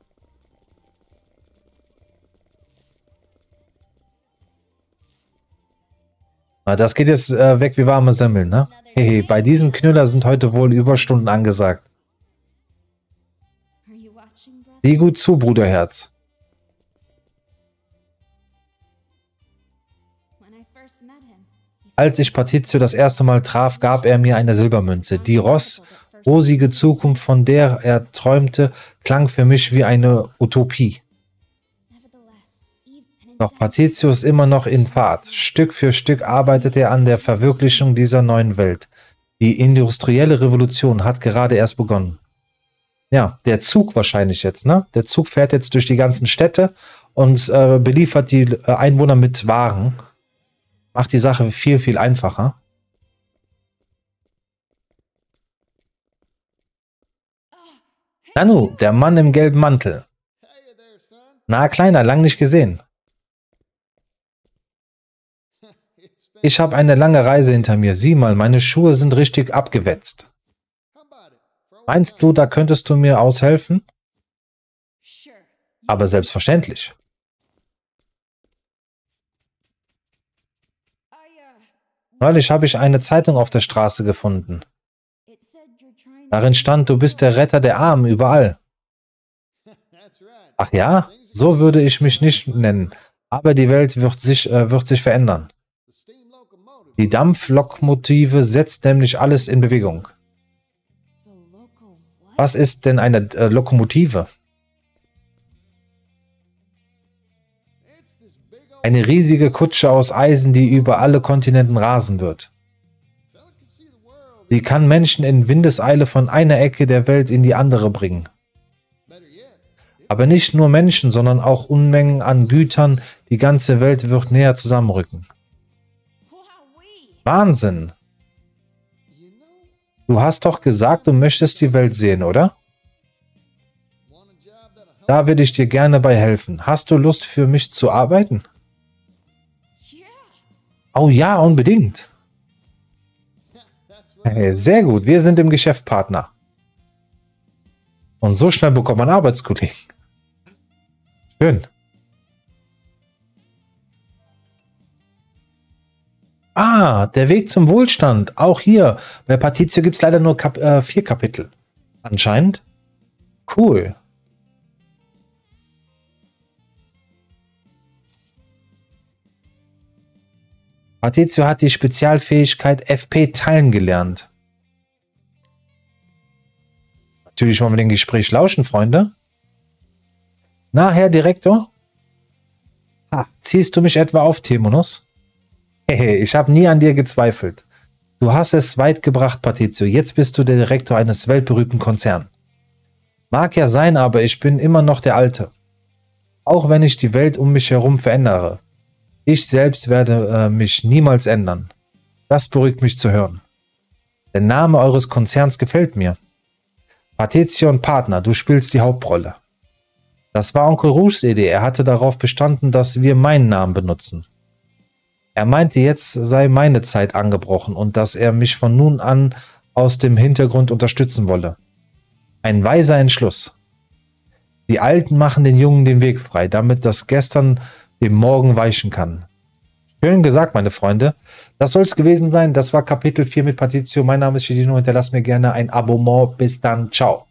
Na, das geht jetzt äh, weg wie warme Semmeln, ne? Hehe, bei diesem Knüller sind heute wohl Überstunden angesagt. Are you watching, brother? Sieh gut zu, Bruderherz. When I first met him, he Als ich Patrizio das erste Mal traf, gab er mir eine Silbermünze. Die Ross, rosige Zukunft, von der er träumte, klang für mich wie eine Utopie. nevertheless, even Doch Patrizio ist immer noch in Fahrt. Stück für Stück arbeitet er an der Verwirklichung dieser neuen Welt. Die industrielle Revolution hat gerade erst begonnen. Ja, der Zug wahrscheinlich jetzt, ne? Der Zug fährt jetzt durch die ganzen Städte und äh, beliefert die äh, Einwohner mit Waren. Macht die Sache viel, viel einfacher. Nanu, der Mann im gelben Mantel. Hey there, son. Na, Kleiner, lang nicht gesehen. It's been. Ich habe eine lange Reise hinter mir. Sieh mal, meine Schuhe sind richtig abgewetzt. How about it? Throw Meinst du, da könntest du mir aushelfen? Sure. Aber selbstverständlich. I, uh, Neulich habe ich eine Zeitung auf der Straße gefunden. it said you're trying to Darin stand, du bist der Retter der Armen überall. That's right. Ach ja, so würde ich mich nicht nennen. Aber die Welt wird sich, äh, wird sich verändern. The steam locomotive. Die Dampflokomotive setzt nämlich alles in Bewegung. the local what? Was ist denn eine äh, Lokomotive? It's this big old Eine riesige Kutsche aus Eisen, die über alle Kontinenten rasen wird. fella can see the world. Sie kann Menschen in Windeseile von einer Ecke der Welt in die andere bringen. Better yet, Aber nicht nur Menschen, sondern auch Unmengen an Gütern. Die ganze Welt wird näher zusammenrücken. Wowee! Wahnsinn! you know, Du hast doch gesagt, du möchtest die Welt sehen, oder? want a job that'll help. Da würde ich dir gerne bei helfen. Hast du Lust für mich zu arbeiten? Yeah. Oh ja, unbedingt. That's right. Hey, sehr gut, wir sind im Geschäft Partner. Und so schnell bekommt man Arbeitskollegen. Schön. Ah, der Weg zum Wohlstand. Auch hier. Bei Partitio gibt es leider nur Kap äh, vier Kapitel. Anscheinend. Cool. Partitio hat die Spezialfähigkeit F P teilen gelernt. Natürlich wollen wir dem Gespräch lauschen, Freunde. Na, Herr Direktor? Ha, ziehst du mich etwa auf, Temonus? Hehe, ich habe nie an dir gezweifelt. Du hast es weit gebracht, Partitio. Jetzt bist du der Direktor eines weltberühmten Konzerns. Mag ja sein, aber ich bin immer noch der Alte. Auch wenn ich die Welt um mich herum verändere. Ich selbst werde äh, mich niemals ändern. Das beruhigt mich zu hören. Der Name eures Konzerns gefällt mir. Partitio und Partner, du spielst die Hauptrolle. Das war Onkel Rouges Idee. Er hatte darauf bestanden, dass wir meinen Namen benutzen. Er meinte, jetzt sei meine Zeit angebrochen und dass er mich von nun an aus dem Hintergrund unterstützen wolle. Ein weiser Entschluss. Die Alten machen den Jungen den Weg frei, damit das Gestern dem Morgen weichen kann. Schön gesagt, meine Freunde. Das soll es gewesen sein. Das war Kapitel vier mit Partitio. Mein Name ist Shedino. Hinterlasst mir gerne ein Abonnement. Bis dann. Ciao.